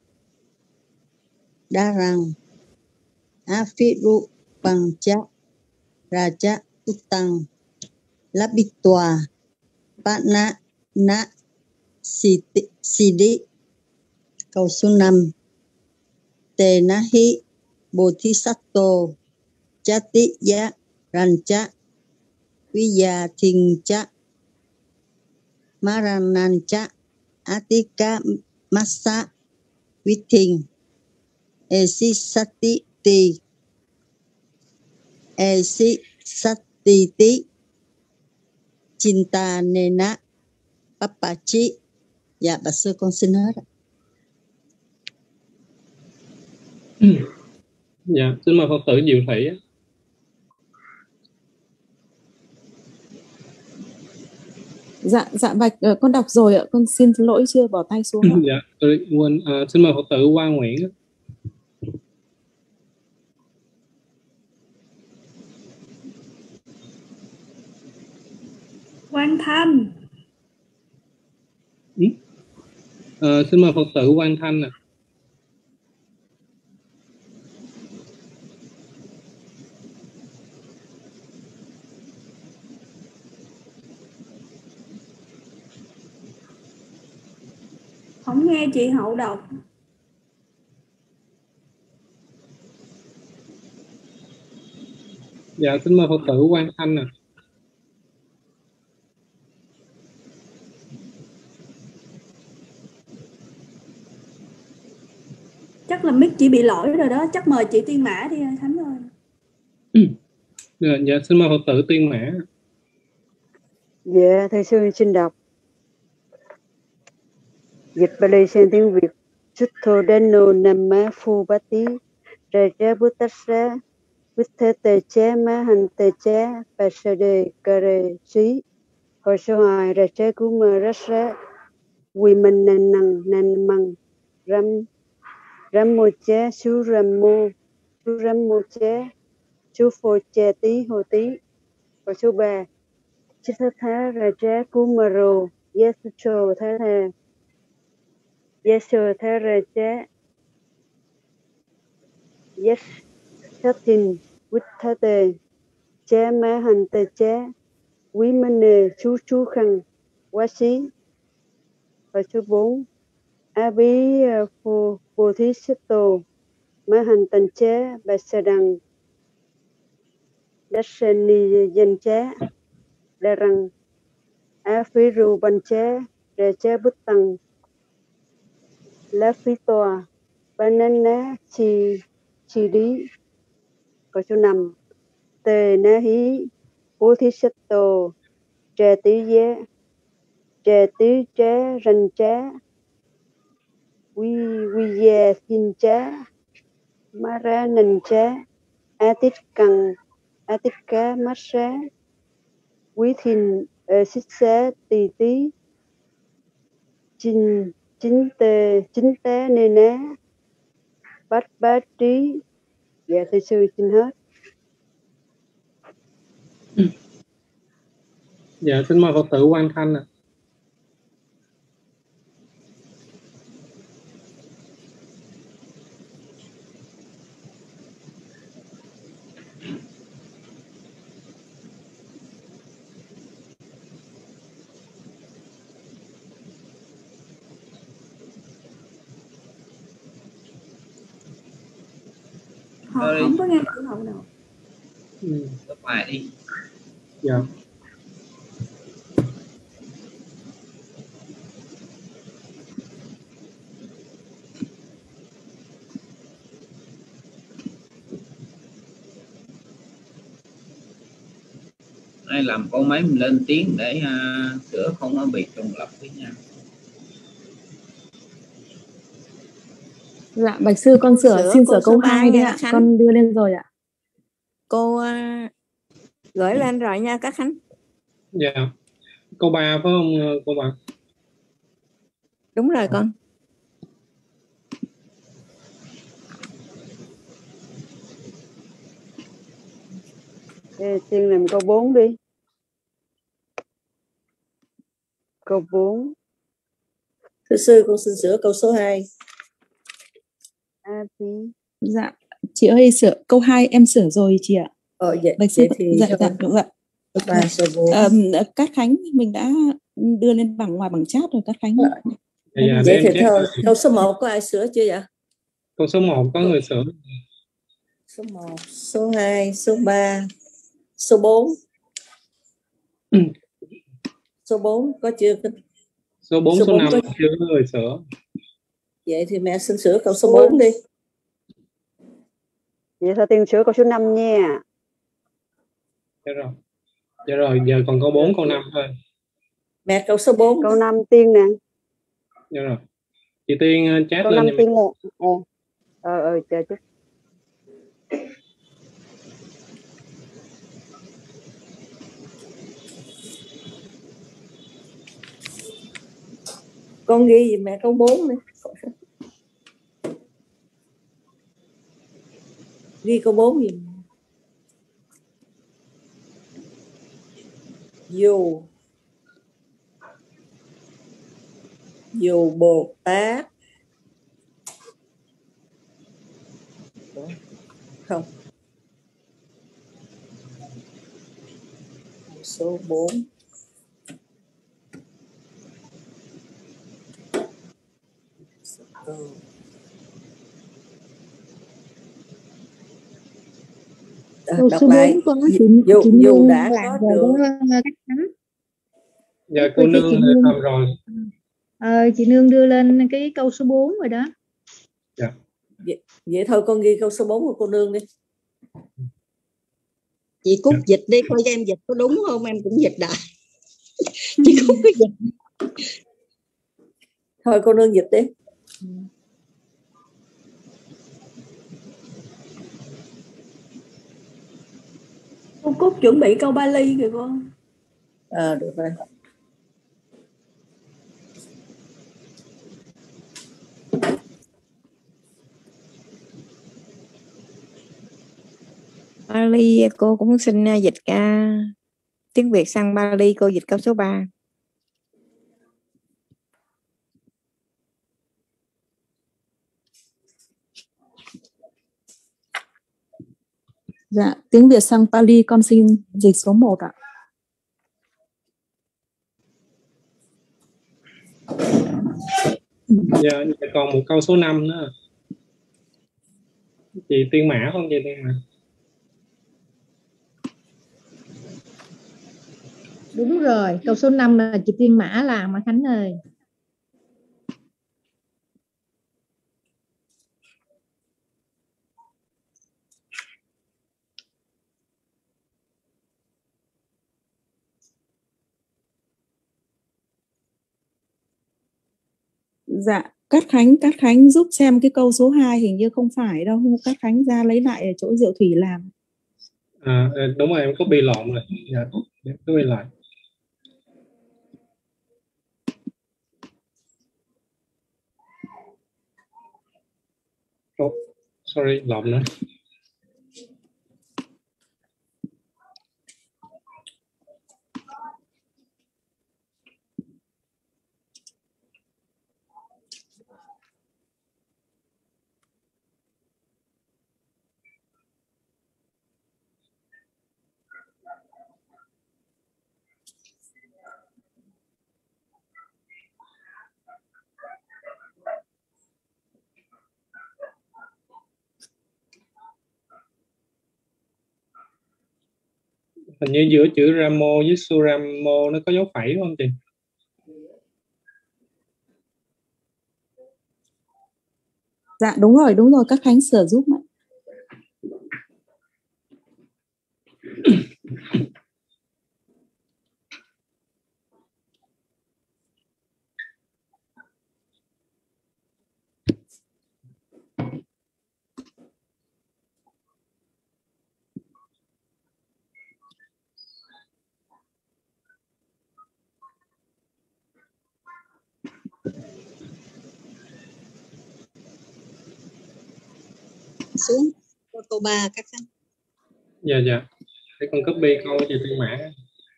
Darang Afiru Bằng Cha Raja Utang Labitwa Pana Na Sidi. Câu số năm. Tê Nahi Bodhisattva Chati Ya Rancha Viya Thinh Cha Maranancha Atika Massa Vithin Esisati Ti Esisati Ti Chinta Nena Papachi. Dạ bà sư con xin hết. Dạ, xin mời Phật tử Diệu Thủy. Dạ, dạ bạch, con đọc rồi ạ, con xin lỗi chưa bỏ tay xuống ạ. Dạ, tôi quên. À, xin mời Phật tử Hoa Nguyễn. Quang Thanh. Ừ? À, xin mời Phật tử Quang Thanh ạ. À. Không nghe chị Hậu đọc. Dạ, xin mời Phật tử Quang Thanh ạ. À. Chắc là mic chị bị lỗi rồi đó, chắc mời chị Tiên Mã đi Thánh ơi. Ừ. Dạ, dạ, xin mời Phật tử Tiên Mã. Dạ, thầy sư xin đọc. Dịch Bali sang tiếng Việt. Suttho Dano Nama Phubati Raja Buddhasa Vitthate Cha Mahante Cha Pasade Karesi. Câu số hai. Raja Kumarasa Vimananang Nanmang Ram Ramocha Suramo Suramocha Sufo Tí Hồ Tí. Câu số ba. Siddhartha Raja Kumaro Yasodha Yasodha Raja Yasatin Vitthate Cha Mahante Cha Vimane Susukhan Wasi. Câu số bốn. Abi Bodhisattva Mahantancha Basadang Dasani Jancha Darang Afiru Bancha Raja Buttang Lafitoa Banana Chi Chi Đi. Câu số năm. Tê Nahi Bodhisattva Trà Tí Giá Trà Tí Trá Ranh Trá Vi Viya Thinh Trá Mara Nành Trá Atit Căng Atit Cá Mát Xá Quý Thìn Xích Xá Tì Tí Chính Chính Tê Chính Té Nê Ná Bát Bát Trí. Dạ thầy sư xin hết. Dạ, xin mời Phật tử Quang Thanh ạ. À. Họ Sorry. không có nghe câu hỏi nào. Ừ. Đọc bài đi. Dạ. Ai làm câu máy mình lên tiếng để uh, sửa không có bị trùng lặp với nhau. Dạ, Bạch sư con sửa, Sửa xin câu sửa số câu ba hai đi nha ạ. các Khánh. Con đưa lên rồi ạ. Cô uh, gửi lên rồi nha các Khánh. Dạ. Câu ba phải không cô bạn? Đúng rồi con. Ê, Tiên làm câu bốn đi. Câu bốn. Thưa sư, con xin sửa câu số hai. A tí. Dạ, chị ơi sửa câu hai em sửa rồi chị ạ. Ờ, vậy, Bạch sư, vậy thì dạ, cho dạ, con dạ. số ba, số bốn. À, Cát Khánh mình đã đưa lên bằng ngoài bằng chat rồi Cát Khánh. Dạ, dạ, Vậy thì em thôi, check. câu số một có ai sửa chưa vậy? Câu số một có người sửa. Số một, số hai, số ba, số bốn. Số bốn có chưa? Số bốn, số số bốn năm có... chưa có người sửa. Vậy thì mẹ xin sửa câu số bốn đi. Vậy thôi Tiên sửa câu số năm nha. Dạ rồi. Dạ rồi, giờ còn câu bốn, câu năm thôi. Mẹ câu số bốn. Câu năm Tiên nè. Dạ rồi. Chị Tiên uh, chat câu lên năm cho Tiên mình. một. Ờ, ờ, ờ chờ chút. Con ghi gì mẹ câu bốn đi. Ghi câu bốn gì? Dù Dù Bồ Tát không số bốn. Ừ. Câu Đọc số lại. bốn có chị, dù, chị dù Nương đã làm có rồi được. đó Cát Khánh. Dạ Ủa, cô chị, Nương chị thì Nương làm rồi. ờ, chị Nương đưa lên cái câu số bốn rồi đó. Dạ. Vậy, vậy thôi con ghi câu số bốn của cô Nương đi. Chị Cúc dịch đi coi cho em dịch có đúng không, em cũng dịch đại. Chị Cúc cứ dịch. Thôi cô Nương dịch đi. Cô Cúc chuẩn bị câu Bali kìa con. À, được rồi. Bali cô cũng xin dịch ca tiếng Việt sang Bali, cô dịch câu số ba. Dạ, tiếng Việt sang Pali con xin dịch số một ạ. Dạ, còn một câu số năm nữa. Chị Tiên Mã không chị Tiên Mã? Đúng rồi, câu số năm là chị Tiên Mã làm mà Khánh ơi. Dạ, Cát Khánh, Cát Khánh giúp xem cái câu số hai hình như không phải đâu. Cát Khánh ra lấy lại ở chỗ Diệu Thủy làm. À, đúng rồi, em copy lộn rồi. Dạ, em copy lại. Oh, sorry, lộn nữa. Hình như giữa chữ Ramo với Suramo nó có dấu phẩy đúng không chị? Dạ đúng rồi, đúng rồi, các Khánh sửa giúp ạ. Xuống câu, câu ba các anh. Dạ dạ. Để con copy câu cho Tiên Mã.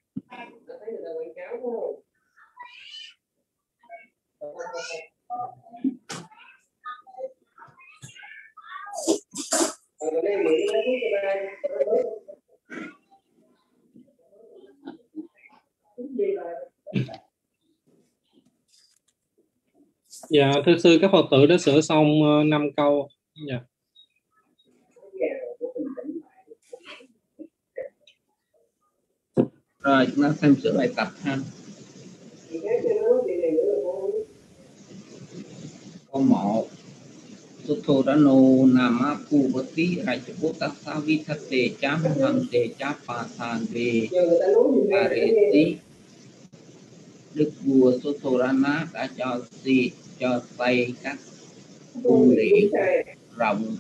Dạ thưa sư, các Phật tử đã sửa xong năm câu. Dạ. Rồi chúng ta xem sửa bài tập ha. Câu một. Sutho Dano Nama Puvati Rajaputasa Vithate Cham Hante Chapasande Areti. Đức vua Suthodana đã cho si cho Tây các cung điện rộng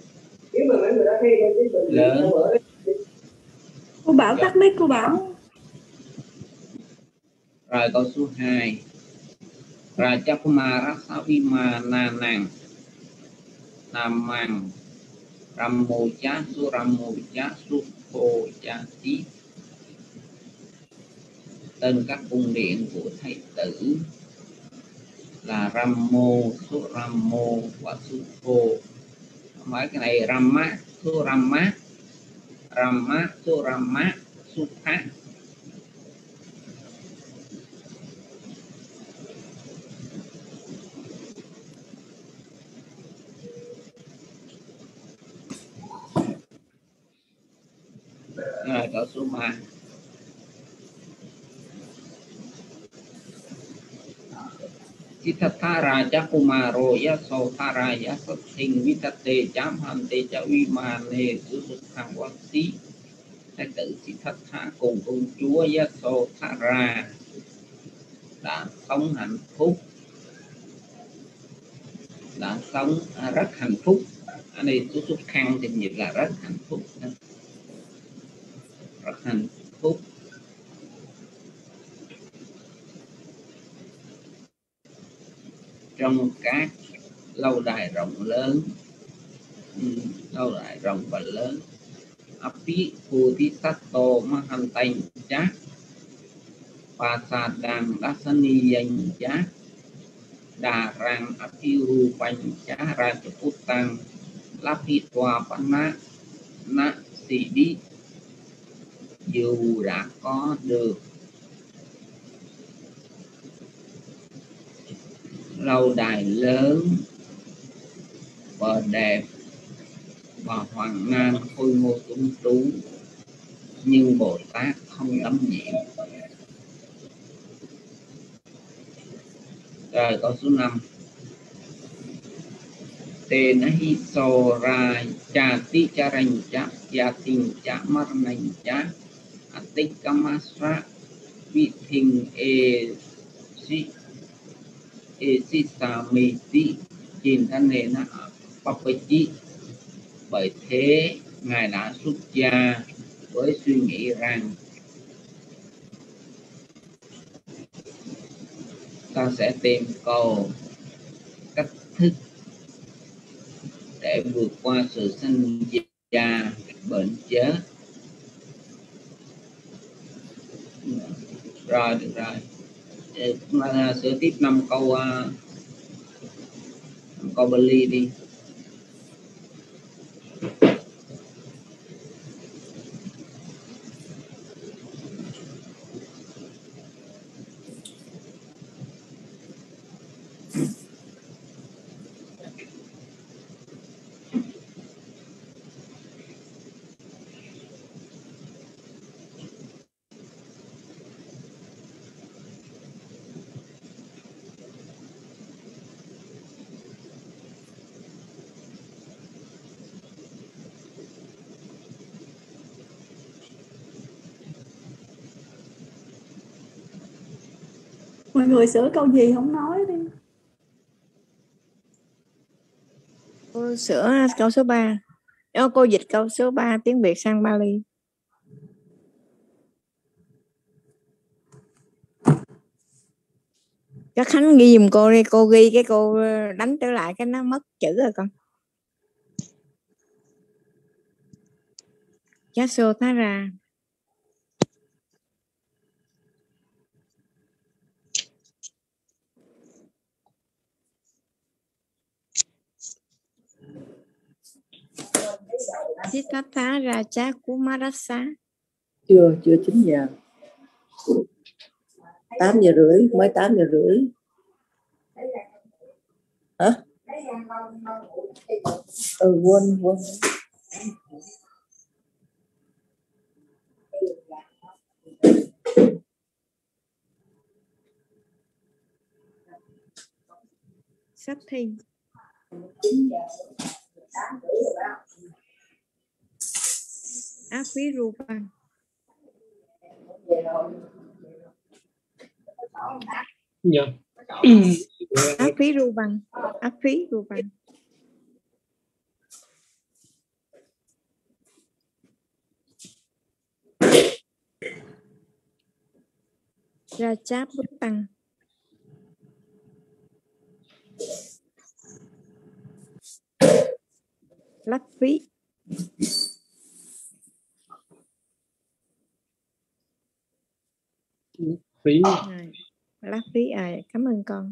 lớn. Cô Bảo tắt mic cô Bảo. Rồi câu số hai. Rajakumara Savimananang Namang Ramoja Suramoja Sukhojati. Tên các cung điện của thầy tử là Ramo, Suramo và Sukho. Mấy cái này Rama, Surama, Rama, Surama, Sukha. Rồi câu số ba. Siddhartha Raja Kumaro Yasodhara Yasathing Vitate Cham Hante Chavimane Susukhang Vasi. Thái tử Siddhartha cùng công chúa Yasodhara đã sống hạnh phúc, đã sống rất hạnh phúc. Ở đây Susukhang thì dịch là rất hạnh phúc, rất hạnh phúc. Trong các lâu đài rộng lớn, lâu đài rộng và lớn. Api Putitato Mahantanh Chá Pasadang Dasaniyan Chá Đà Rang Apiru Panh Chá Rajaputang Lapitwa Panna Na Sidi. Dù đã có được lâu đài lớn và đẹp và hoàng nam khôi ngô tuấn tú, nhưng Bồ Tát không đắm nhiễm. Rồi câu số năm. Tê nahi so ra cha ti cha ranh cha ya tin cha marnanh cha atikamasra vi thinh e si e si sa mi ti chin thanh nề na papachi. Bởi thế Ngài đã xuất gia với suy nghĩ rằng ta sẽ tìm cầu cách thức để vượt qua sự sinh già bệnh chết. Rồi được rồi, chúng ta sửa tiếp năm câu năm câu Bali đi. Mọi người sửa câu gì không nói đi. Cô sửa câu số ba. Ô, cô dịch câu số ba tiếng Việt sang Bali. Các Khánh ghi giùm cô đi, cô ghi cái cô đánh trở lại cái nó mất chữ rồi con. Giá xô thá ra. Siddhartha Raja Kumarasa. Chưa, chưa chín giờ. tám giờ rưỡi, mới tám giờ rưỡi. Hả? Ừ, quên, quên. Sắp thi. Áp phí Rupan. Dạ. Áp phí Rupan. Áp phí Rupan. Raja Bhutan. Lắc phí. Phí. Lắc phí à, cảm ơn con.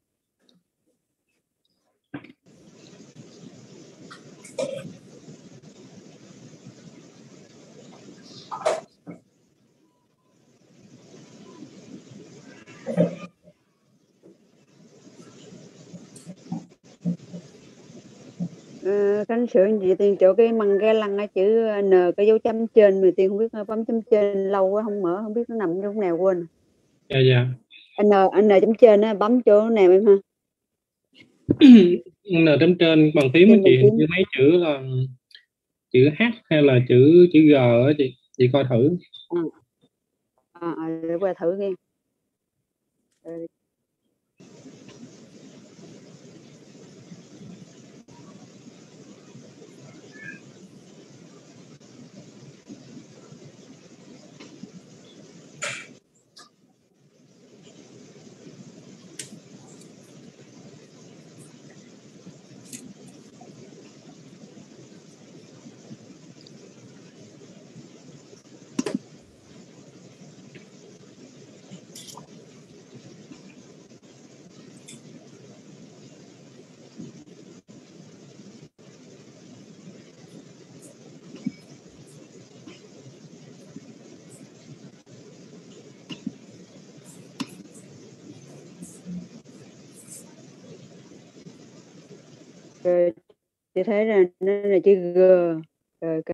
Uh, Khánh sửa gì tiền chỗ cái măng ga lăng ở chữ N cái dấu chấm trên mà tiền không biết bấm chấm trên lâu quá không mở, không biết nó nằm chỗ nào quên. Dạ dạ. N N chấm trên á, bấm chỗ nào em ha. N chấm trên bằng phím á chị, như mấy chữ là chữ H hay là chữ chữ G á chị, chị coi thử. À, à, à để qua thử nghe. Rồi. Rồi chị thấy là nó là chữ G. Rồi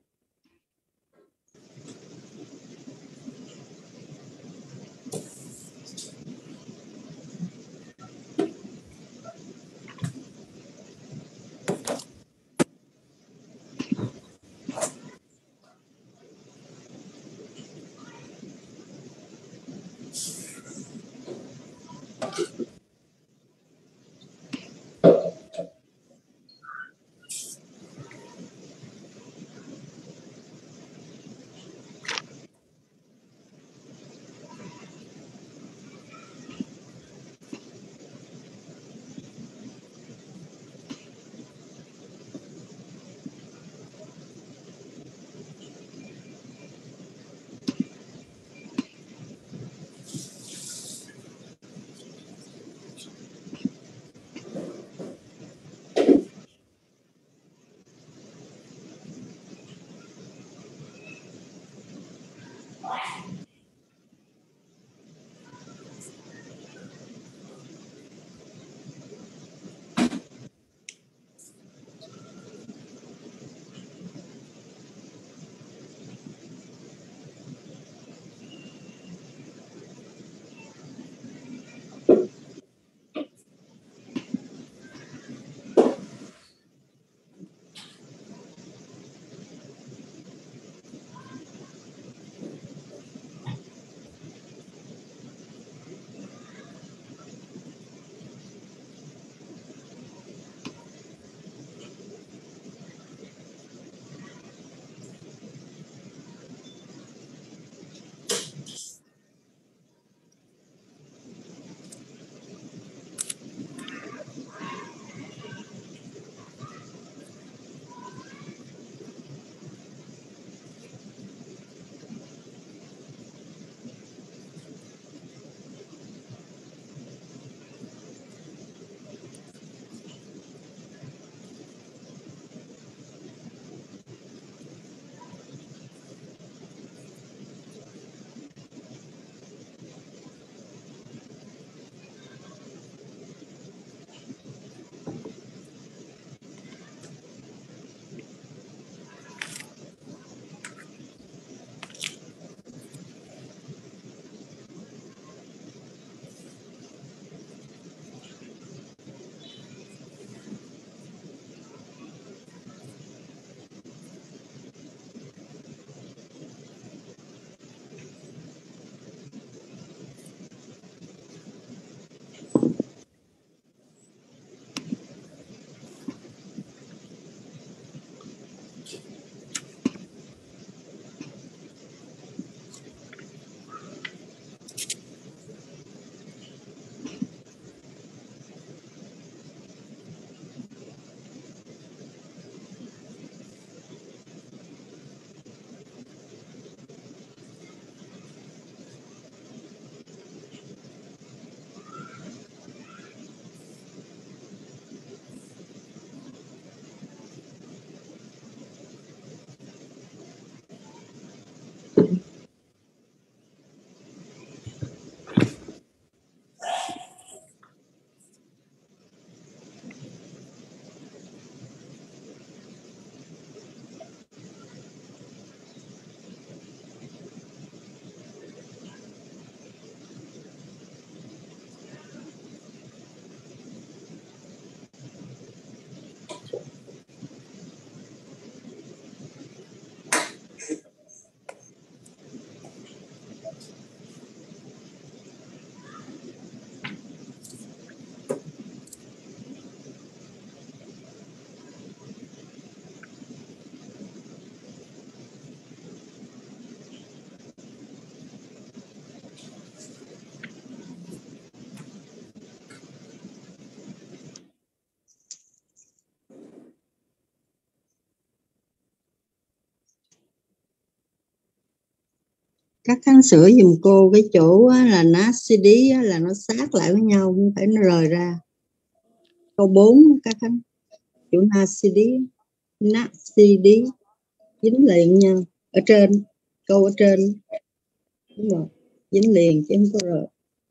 các khán sửa giùm cô cái chỗ á, là ná xê đê á, là nó sát lại với nhau, không phải nó rời ra. Câu bốn các khán, chỗ ná xê đê, ná xê đê dính liền nhau ở trên, câu ở trên, đúng rồi, dính liền chứ không có rời.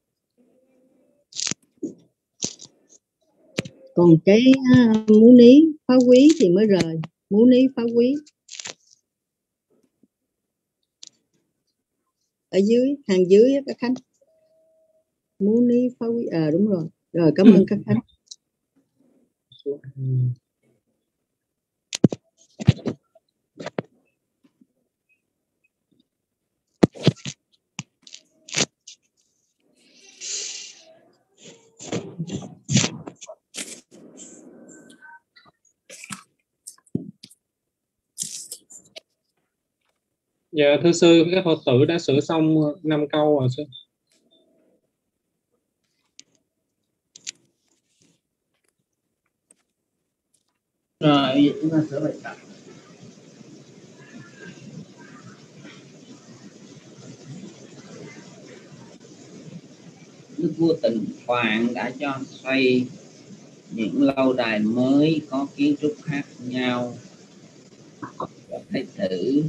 Còn cái uh, mú ní phá quý thì mới rời, mú ní phá quý ở dưới, hàng dưới á, các khánh, mú ní phá quý, à đúng rồi, rồi cảm ơn các khánh. Dạ thưa sư, các Phật tử đã sửa xong năm câu rồi sư. Rồi chúng ta sửa bài tập. Đức vua Tịnh Phạn đã cho xây những lâu đài mới có kiến trúc khác nhau cho thái tử.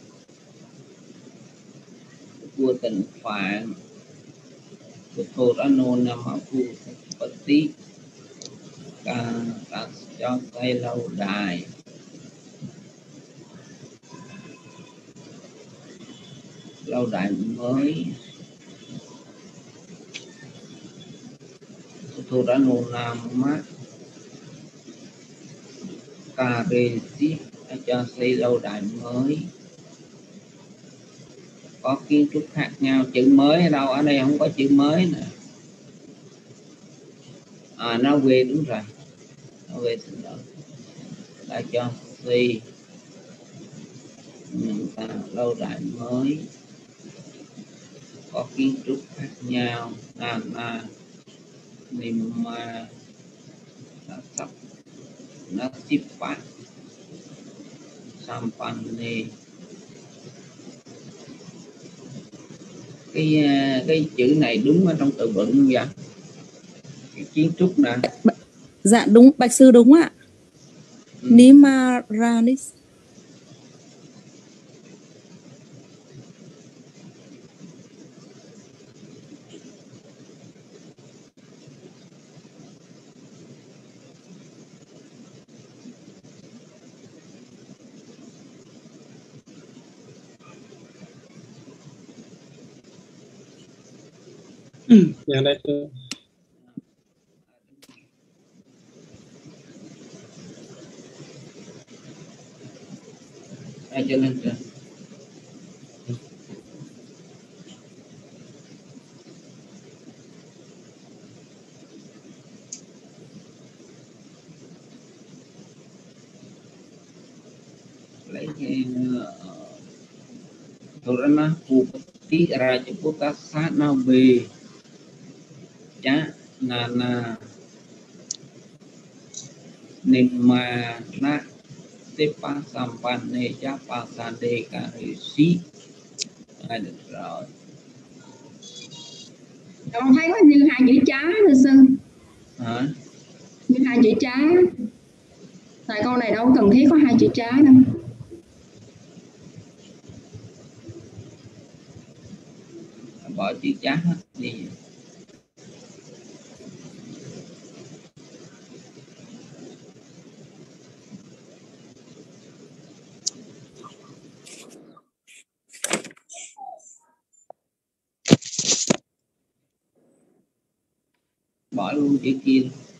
Đức vua Tịnh Phạn Thô Ra Nô Nam Phu Phật Tí đã cho xây lâu đài lâu đài mới. Thô Ra Nô Nam Mát Cà Rê Xí đã cho xây lâu đài mới có kiến trúc khác nhau. Chữ mới ở đâu? Ở đây không có chữ mới nè. À, nó về đúng rồi, nó về xin lỗi, đã cho xây những lâu đài mới có kiến trúc khác nhau. Na na Nima Sắp Nasipat Sampane. Cái cái chữ này đúng ở trong từ vựng không vậy? Cái kiến trúc nè. Dạ đúng, bạch sư đúng ạ. Ừ. Nimaranis. Dạ đây thưa. Ai cho lên kìa. Lấy cái Thô Ra Na Phu Tí Ra cho Phú Ta Sát Nào Bì Chá Na Na Nima Na Tepa Sampane Chá Pa Sa Đề Cà Rê Xí. À, được rồi. Con thấy có như hai chữ chá thưa sư. Hả? Như hai chữ chá. Tại câu này đâu cần thiết có hai chữ chá đâu. Bỏ chữ chá hết đi. Bỏ luôn chữ kia.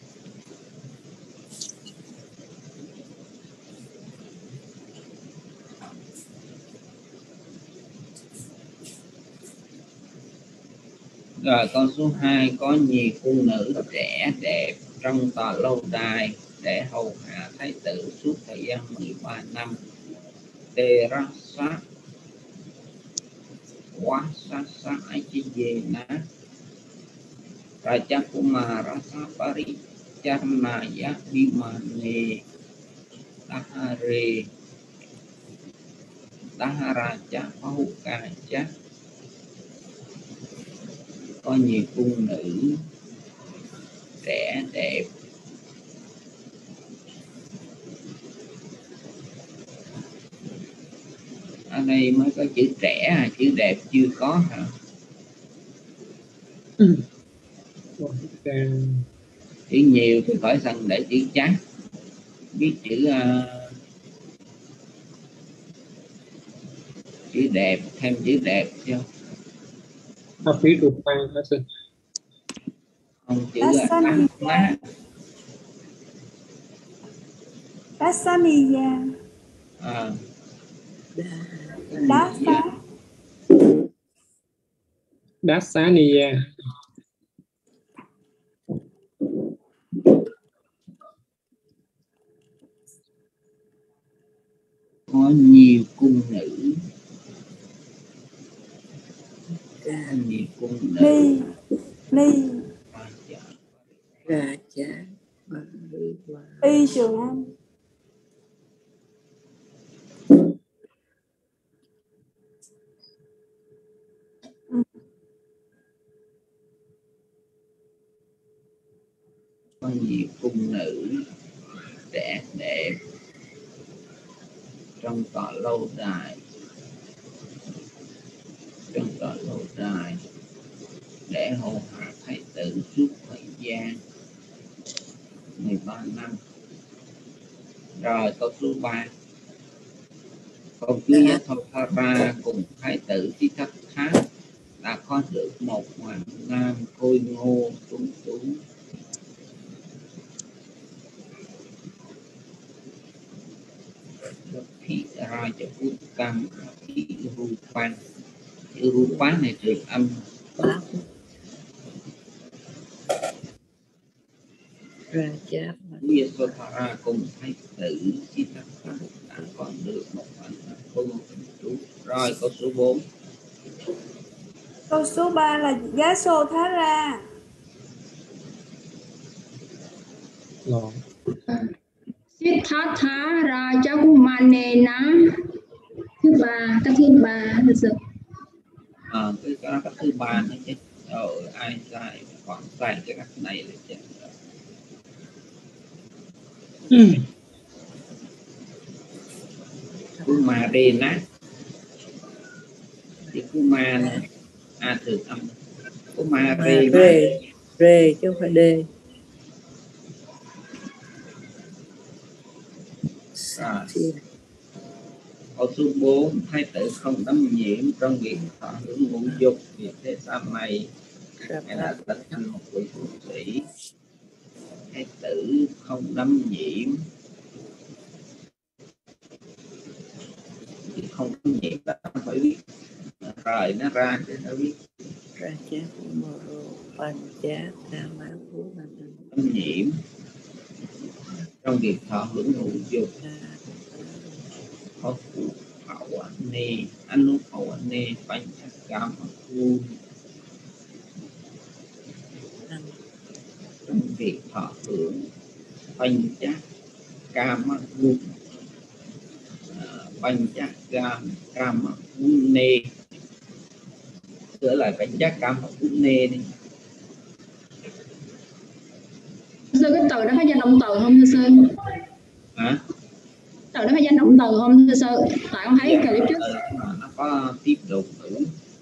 Rồi câu số hai, có nhiều phụ nữ trẻ đẹp trong tòa lâu đài để hầu hạ thái tử suốt thời gian mười ba năm. Tê ra sát quá sát sát ấy chứ về ná Raja Kumara Sapari Charnaya Bimane Tahare Taharaja Pahukaja có nhiều cung nữ trẻ đẹp. Ở đây mới có chữ trẻ à, chữ đẹp chưa có hả? Ừ. Chữ nhiều thì phải rằng để chữ trắng, biết chữ uh, chữ đẹp, thêm chữ đẹp chưa? Học phí rụt tăng hả sư? Không, chữ là má. Dasaniya. À. Đá phá. Dasaniya. Có nhiều cung nữ. Có nhiều cung nữ. Ni. Ni. Ra chá. Y Trường Anh. Có nhiều cung nữ trẻ đẹp trong tọa lâu đài, trong tọa lâu đài để hầu hạ thái tử suốt thời gian mười ba năm. Rồi câu số ba. Công chúa Yasodhara cùng thái tử Siddhartha đã có được một hoàng nam khôi ngô tuấn tú. Thị ra cho phút cam thị Rupan. Chữ Rupan này trường âm. Ra chá. Yasodhara cùng thái tử Siddhartha đã có được một hoàng nam khôi ngô tuấn tú. Rồi câu số bốn. Câu số ba là Yasodhara. Siddhartha Rajakumanena. Thứ ba, cái thứ ba thật sự. À, cái cái cái thứ ba nữa chứ. Rồi ai sai còn sai cái cách này là chứ. Ừ. Kumarena. Thì Kumar a thường âm. Kumarena. Rê, rê chứ không phải đê. À. Câu số bốn. Thái tử không đắm nhiễm trong việc thọ hưởng ngũ dục. Việc thế gian này hay là tất thành một vị tu sĩ. Thái tử không đắm nhiễm, không đắm nhiễm là phải biết rồi nó ra cho nó biết. Ra chá moro pan chá kama phú đắm nhiễm trong việc thọ hưởng ngũ dục. Có phụ hậu nê anu hậu nê bánh cam phu trong việc thọ hưởng bánh chắc cam phu bánh chắc cam cam phu nê. Sửa lại bánh chắc cam phu nê đi. Sư cái từ đó có danh động từ không thưa sư? Hả? Từ đó có danh động từ không thưa sư? Tại con thấy dạ, clip trước nó có tiếp tục ngữ.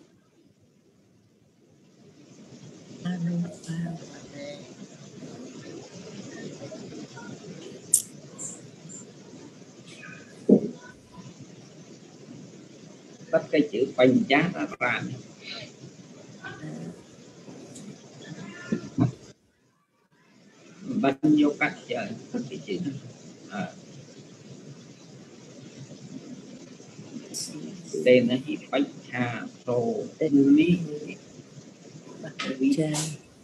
Tất cái chữ bánh chát ra ra này. Bánh vô cách trời tất cái chữ đó. À. Tên nó chỉ bánh hà tô lý cha.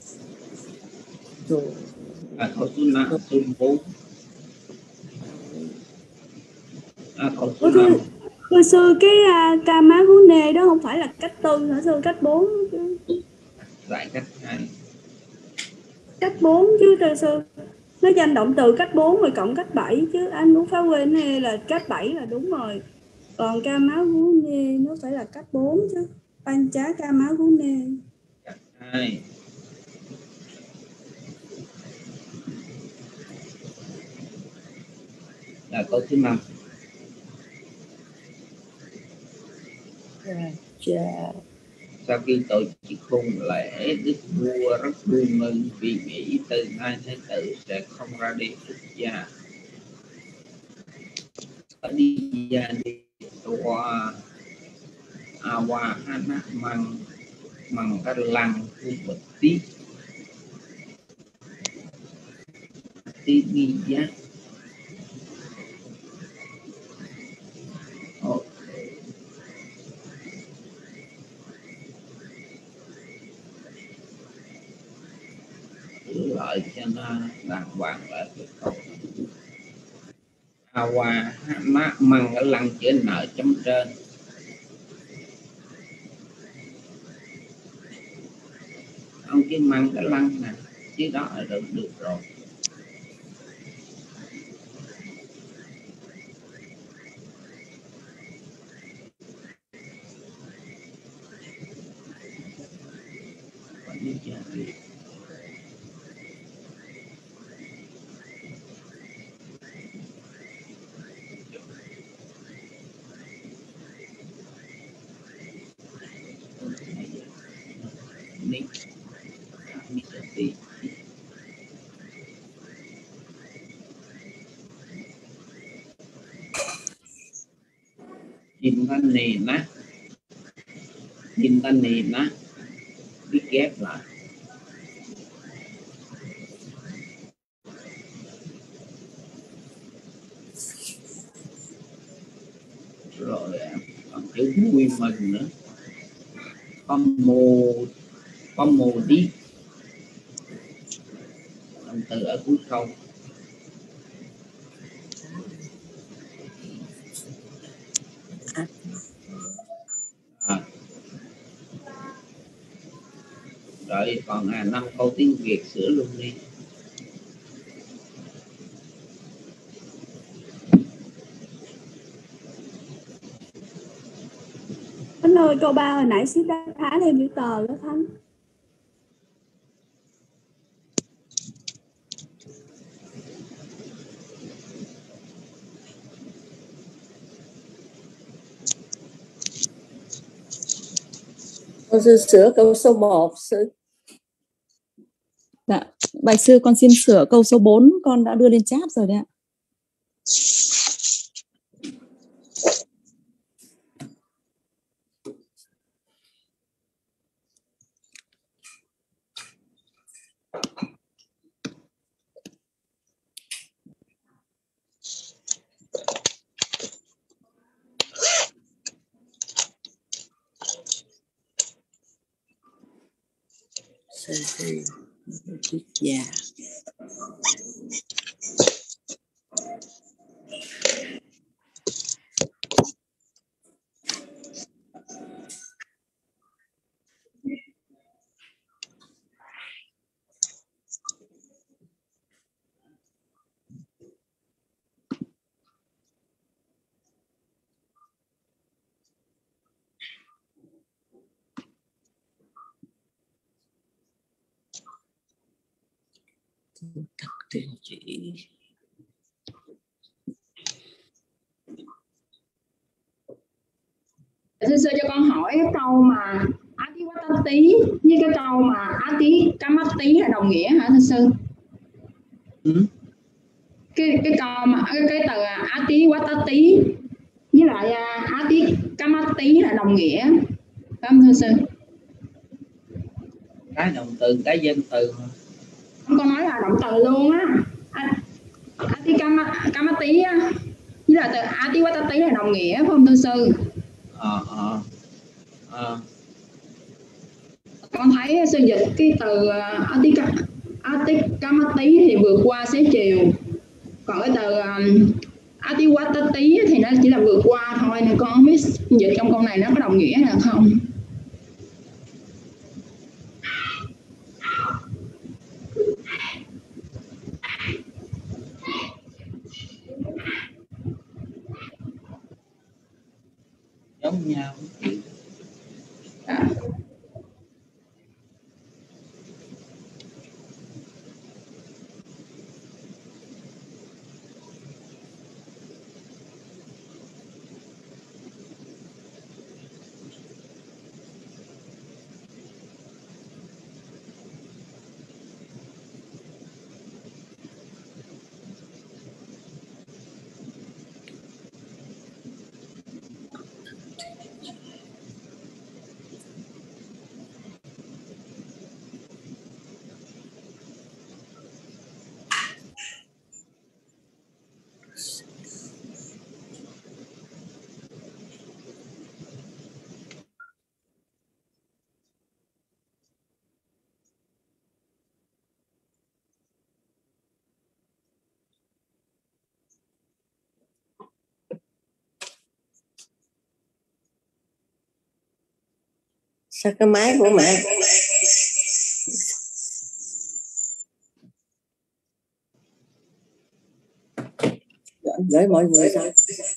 À câu số năm, số bốn. À câu số năm. Thưa sư, cái uh, ca má vú nê đó không phải là cách tư hả sư? Cách bốn chứ. Lại cách hai. Cách bốn chứ thưa sư. Nó danh động từ cách bốn rồi cộng cách bảy chứ. Anh muốn phá quên hay là cách bảy là đúng rồi. Còn ca má vú nê nó phải là cách bốn chứ. Pan chá ca má vú nê. Cách hai. hai. Là câu thứ năm. Raja. Sau khi tổ chức hôn lễ, đức vua rất vui mừng vì nghĩ từ nay thái tử sẽ không ra đi xuất gia. Ở đi gia đi qua awa anak mang mang cái lăng của bậc tí tí nghi giác. Lại cho nó đàng hoàng lại cái câu awa má mang cái lăng chữ n chấm trên. Ông chỉ mang cái lăng nè chứ đó là được được rồi. Jintanena Jintanena biết ghép lại rồi còn chữ vui mừng nữa. Con mồ con mồ đi động từ ở cuối câu. À. Rồi còn à, năm câu tiếng Việt sửa luôn đi. Anh ơi, câu ba hồi nãy xíu đã thả thêm chữ tờ đó Thắng. Con sư sửa câu số một sư. Dạ, bạch sư con xin sửa câu số bốn, con đã đưa lên chat rồi đấy ạ. Dạ. Thật tiền chỉ. Thưa sư cho con hỏi cái câu mà Ati Watati với cái câu mà Ati Kamati là đồng nghĩa hả thưa sư? Ừ. Cái cái câu mà cái, cái từ Ati Watati với lại uh, Ati Kamati là đồng nghĩa phải không thưa sư? Cái động từ cái danh từ mà. Con nói là động từ luôn á. Ati Kamati á với lại từ Ati Watati là đồng nghĩa phải không thưa sư? Ờ ờ ờ. Con thấy sư dịch cái từ Ati Ati Kamati thì vượt qua xế chiều, còn cái từ um, Ati Watati thì nó chỉ là vượt qua thôi, nên con không biết dịch trong câu này nó có đồng nghĩa là không. Giống nhau. À. Sao cái máy của mẹ gửi, gửi mọi người sao?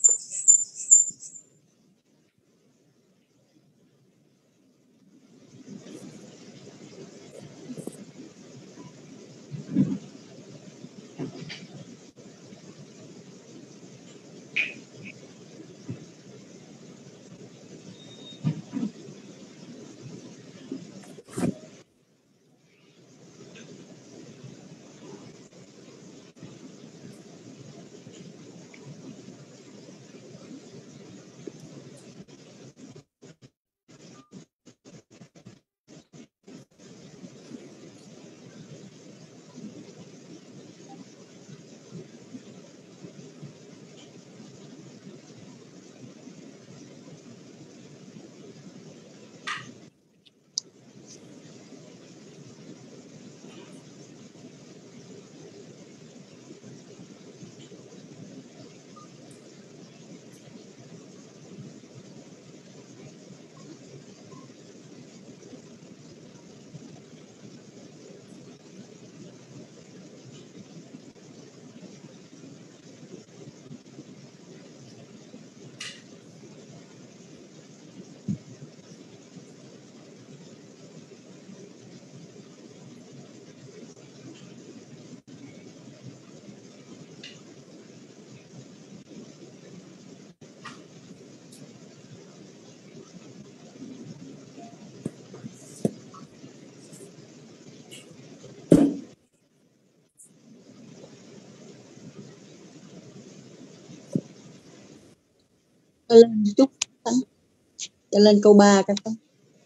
Cho lên chút cho lên câu ba các con.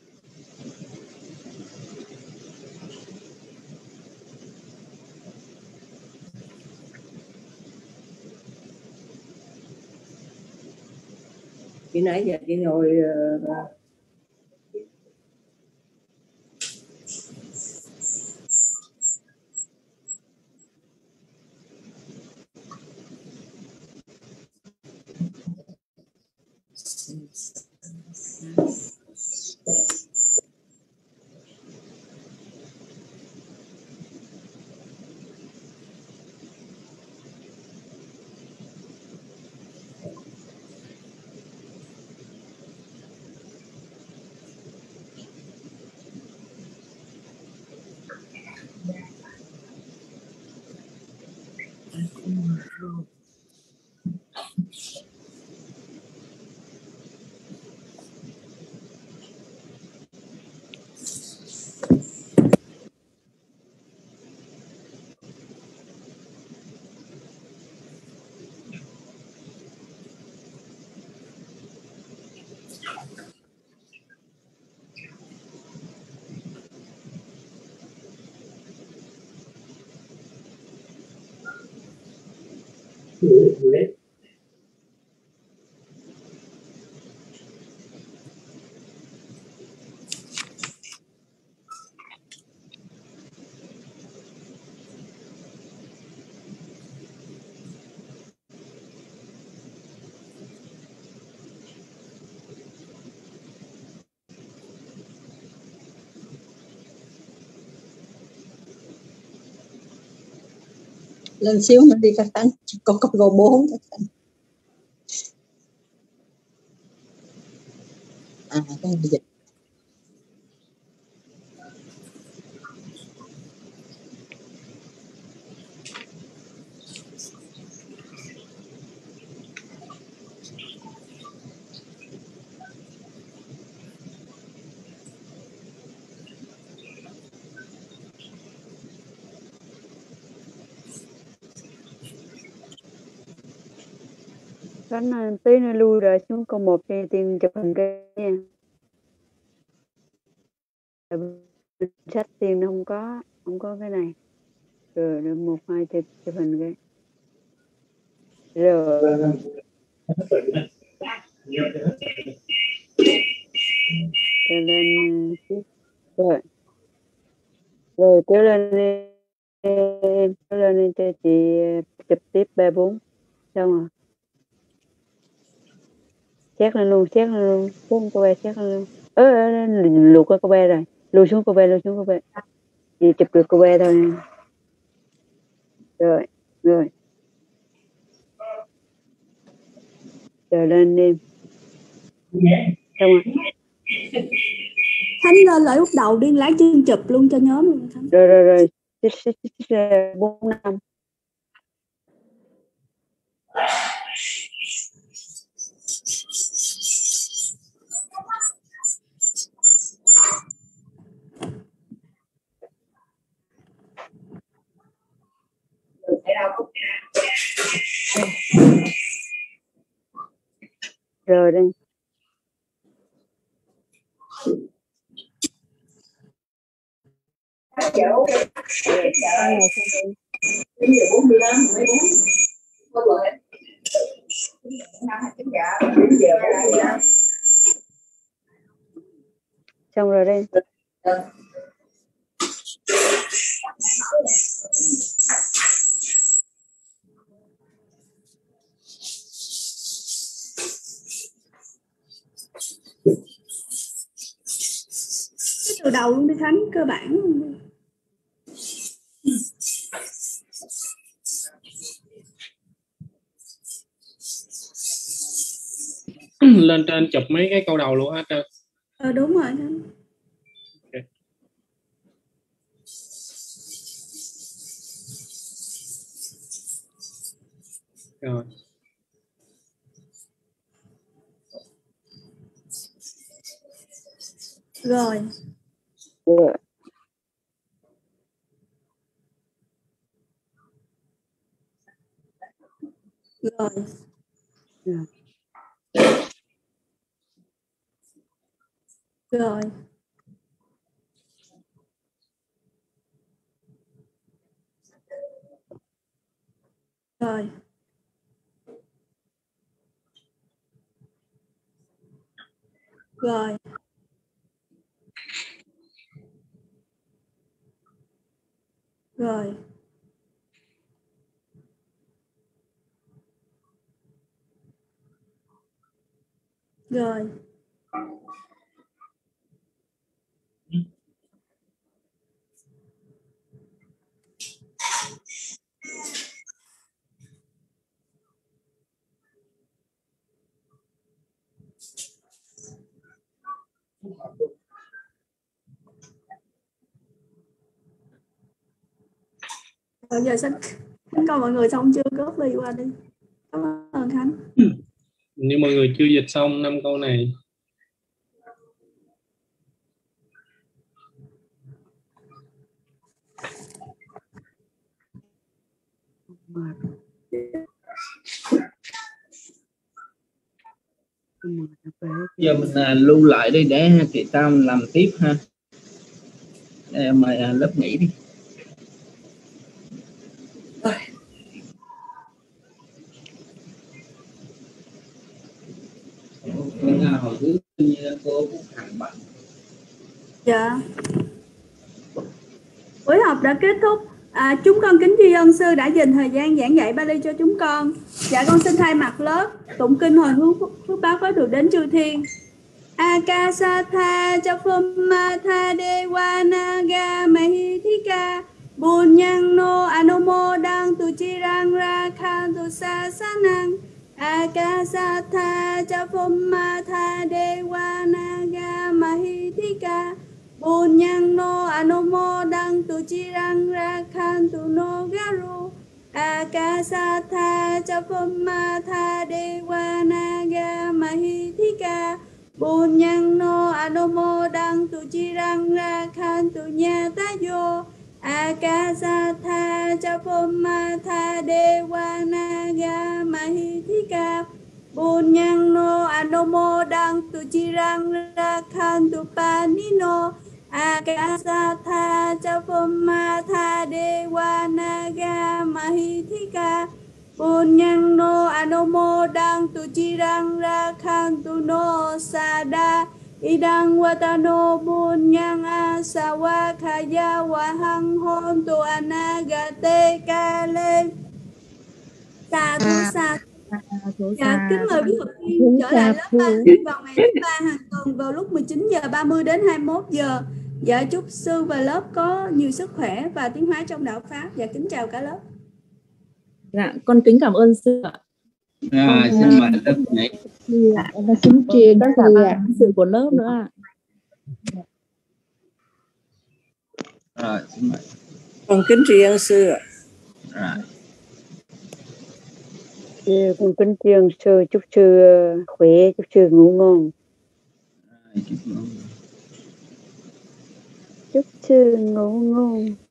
Chị nãy giờ chị ngồi uh, Lên xíu nữa đi các anh, có có câu bốn các anh. À cái này dịch. Khánh tí nữa lui rồi xuống câu một cho tiên chụp hình cái nha. Sách tiên nó không có không có cái này. Rồi được một hai chụp, chụp hình cái. Rồi. Cho lên rồi. Rồi kéo lên em, kéo lên em cho chị chụp tiếp ba bốn. Xong rồi. Xét lên luôn, xét lên luôn, xét cô bé xét lên luôn. ơ lùi qua cô bé rồi, lùi xuống cô bé, lùi xuống cô bé, thì chụp được cô bé thôi. Rồi rồi rồi lên em xong rồi. Thánh lên lại lúc đầu đi lái chân chụp luôn cho nhóm luôn Thánh. Rồi rồi rồi xích xích xích ra bốn năm. Rồi đây. Xong rồi đây. Từ đầu luôn đi Thánh, cơ bản luôn. Lên trên chụp mấy cái câu đầu luôn hết trơn. Ờ đúng rồi Thánh. Okay. Rồi. Rồi. Rồi. Rồi. Rồi. Rồi. Rồi. Rồi. Rồi. Rồi. Bây giờ sách Khánh coi mọi người xong chưa, copy qua đi. Cảm ơn Khánh. Như mọi người chưa dịch xong năm câu này. Giờ mình à, lưu lại đi để chị Tam làm tiếp ha. Để mời à, lớp nghỉ đi. Hồi thứ như cô cũng hành bạn. Dạ. Buổi học đã kết thúc. À, chúng con kính tri ân sư đã dành thời gian giảng dạy Bali cho chúng con. Dạ con xin thay mặt lớp tụng kinh hồi hướng phước báo có được đến chư thiên. Akasatha Japhammatha Devanaga Mahithika Bunyang no Anumodan Tuchirang Rakhantu Sasanang Akasatha Japhammatha Devanaga Mahithika Bunyang no Anumodan Tuchirang Rakhantu no Garu Akasatha Japhammatha Devanaga Mahithika Bunyang no Anumodan Tuchirang Rakhantu Nyatayo Akasatha Japhammatha Devanaga Mahithika Bunyang no Anumodan Tuchirang Rakhantu Panino Akasatha Japhammatha Devanaga Mahithika Bunyang no Anumodan Tuchirang Rakhantu no Sada Idang Watano Bunyang Asawakaya Wahang Hontu Anagate Kale. Sa thu sa. Dạ kính mời quý học viên trở lại lớp ba vào ngày thứ ba hàng tuần. thường vào lúc mười chín giờ ba mươi đến hai mươi mốt giờ. Dạ chúc sư và lớp có nhiều sức khỏe và tiến hóa trong đạo pháp. Dạ kính chào cả lớp. Dạ, con kính cảm ơn sư ạ. À, Con, xin mời lớp nhảy. Dạ, con xin truyền các sự của lớp nữa ạ. Rồi, xin mời. Con kính tri ân sư ạ. Rồi. Dạ, con kính tri ân sư, chúc sư khỏe, chúc sư ngủ ngon. Rồi, chúc ngủ. Chúc sư ngủ ngon.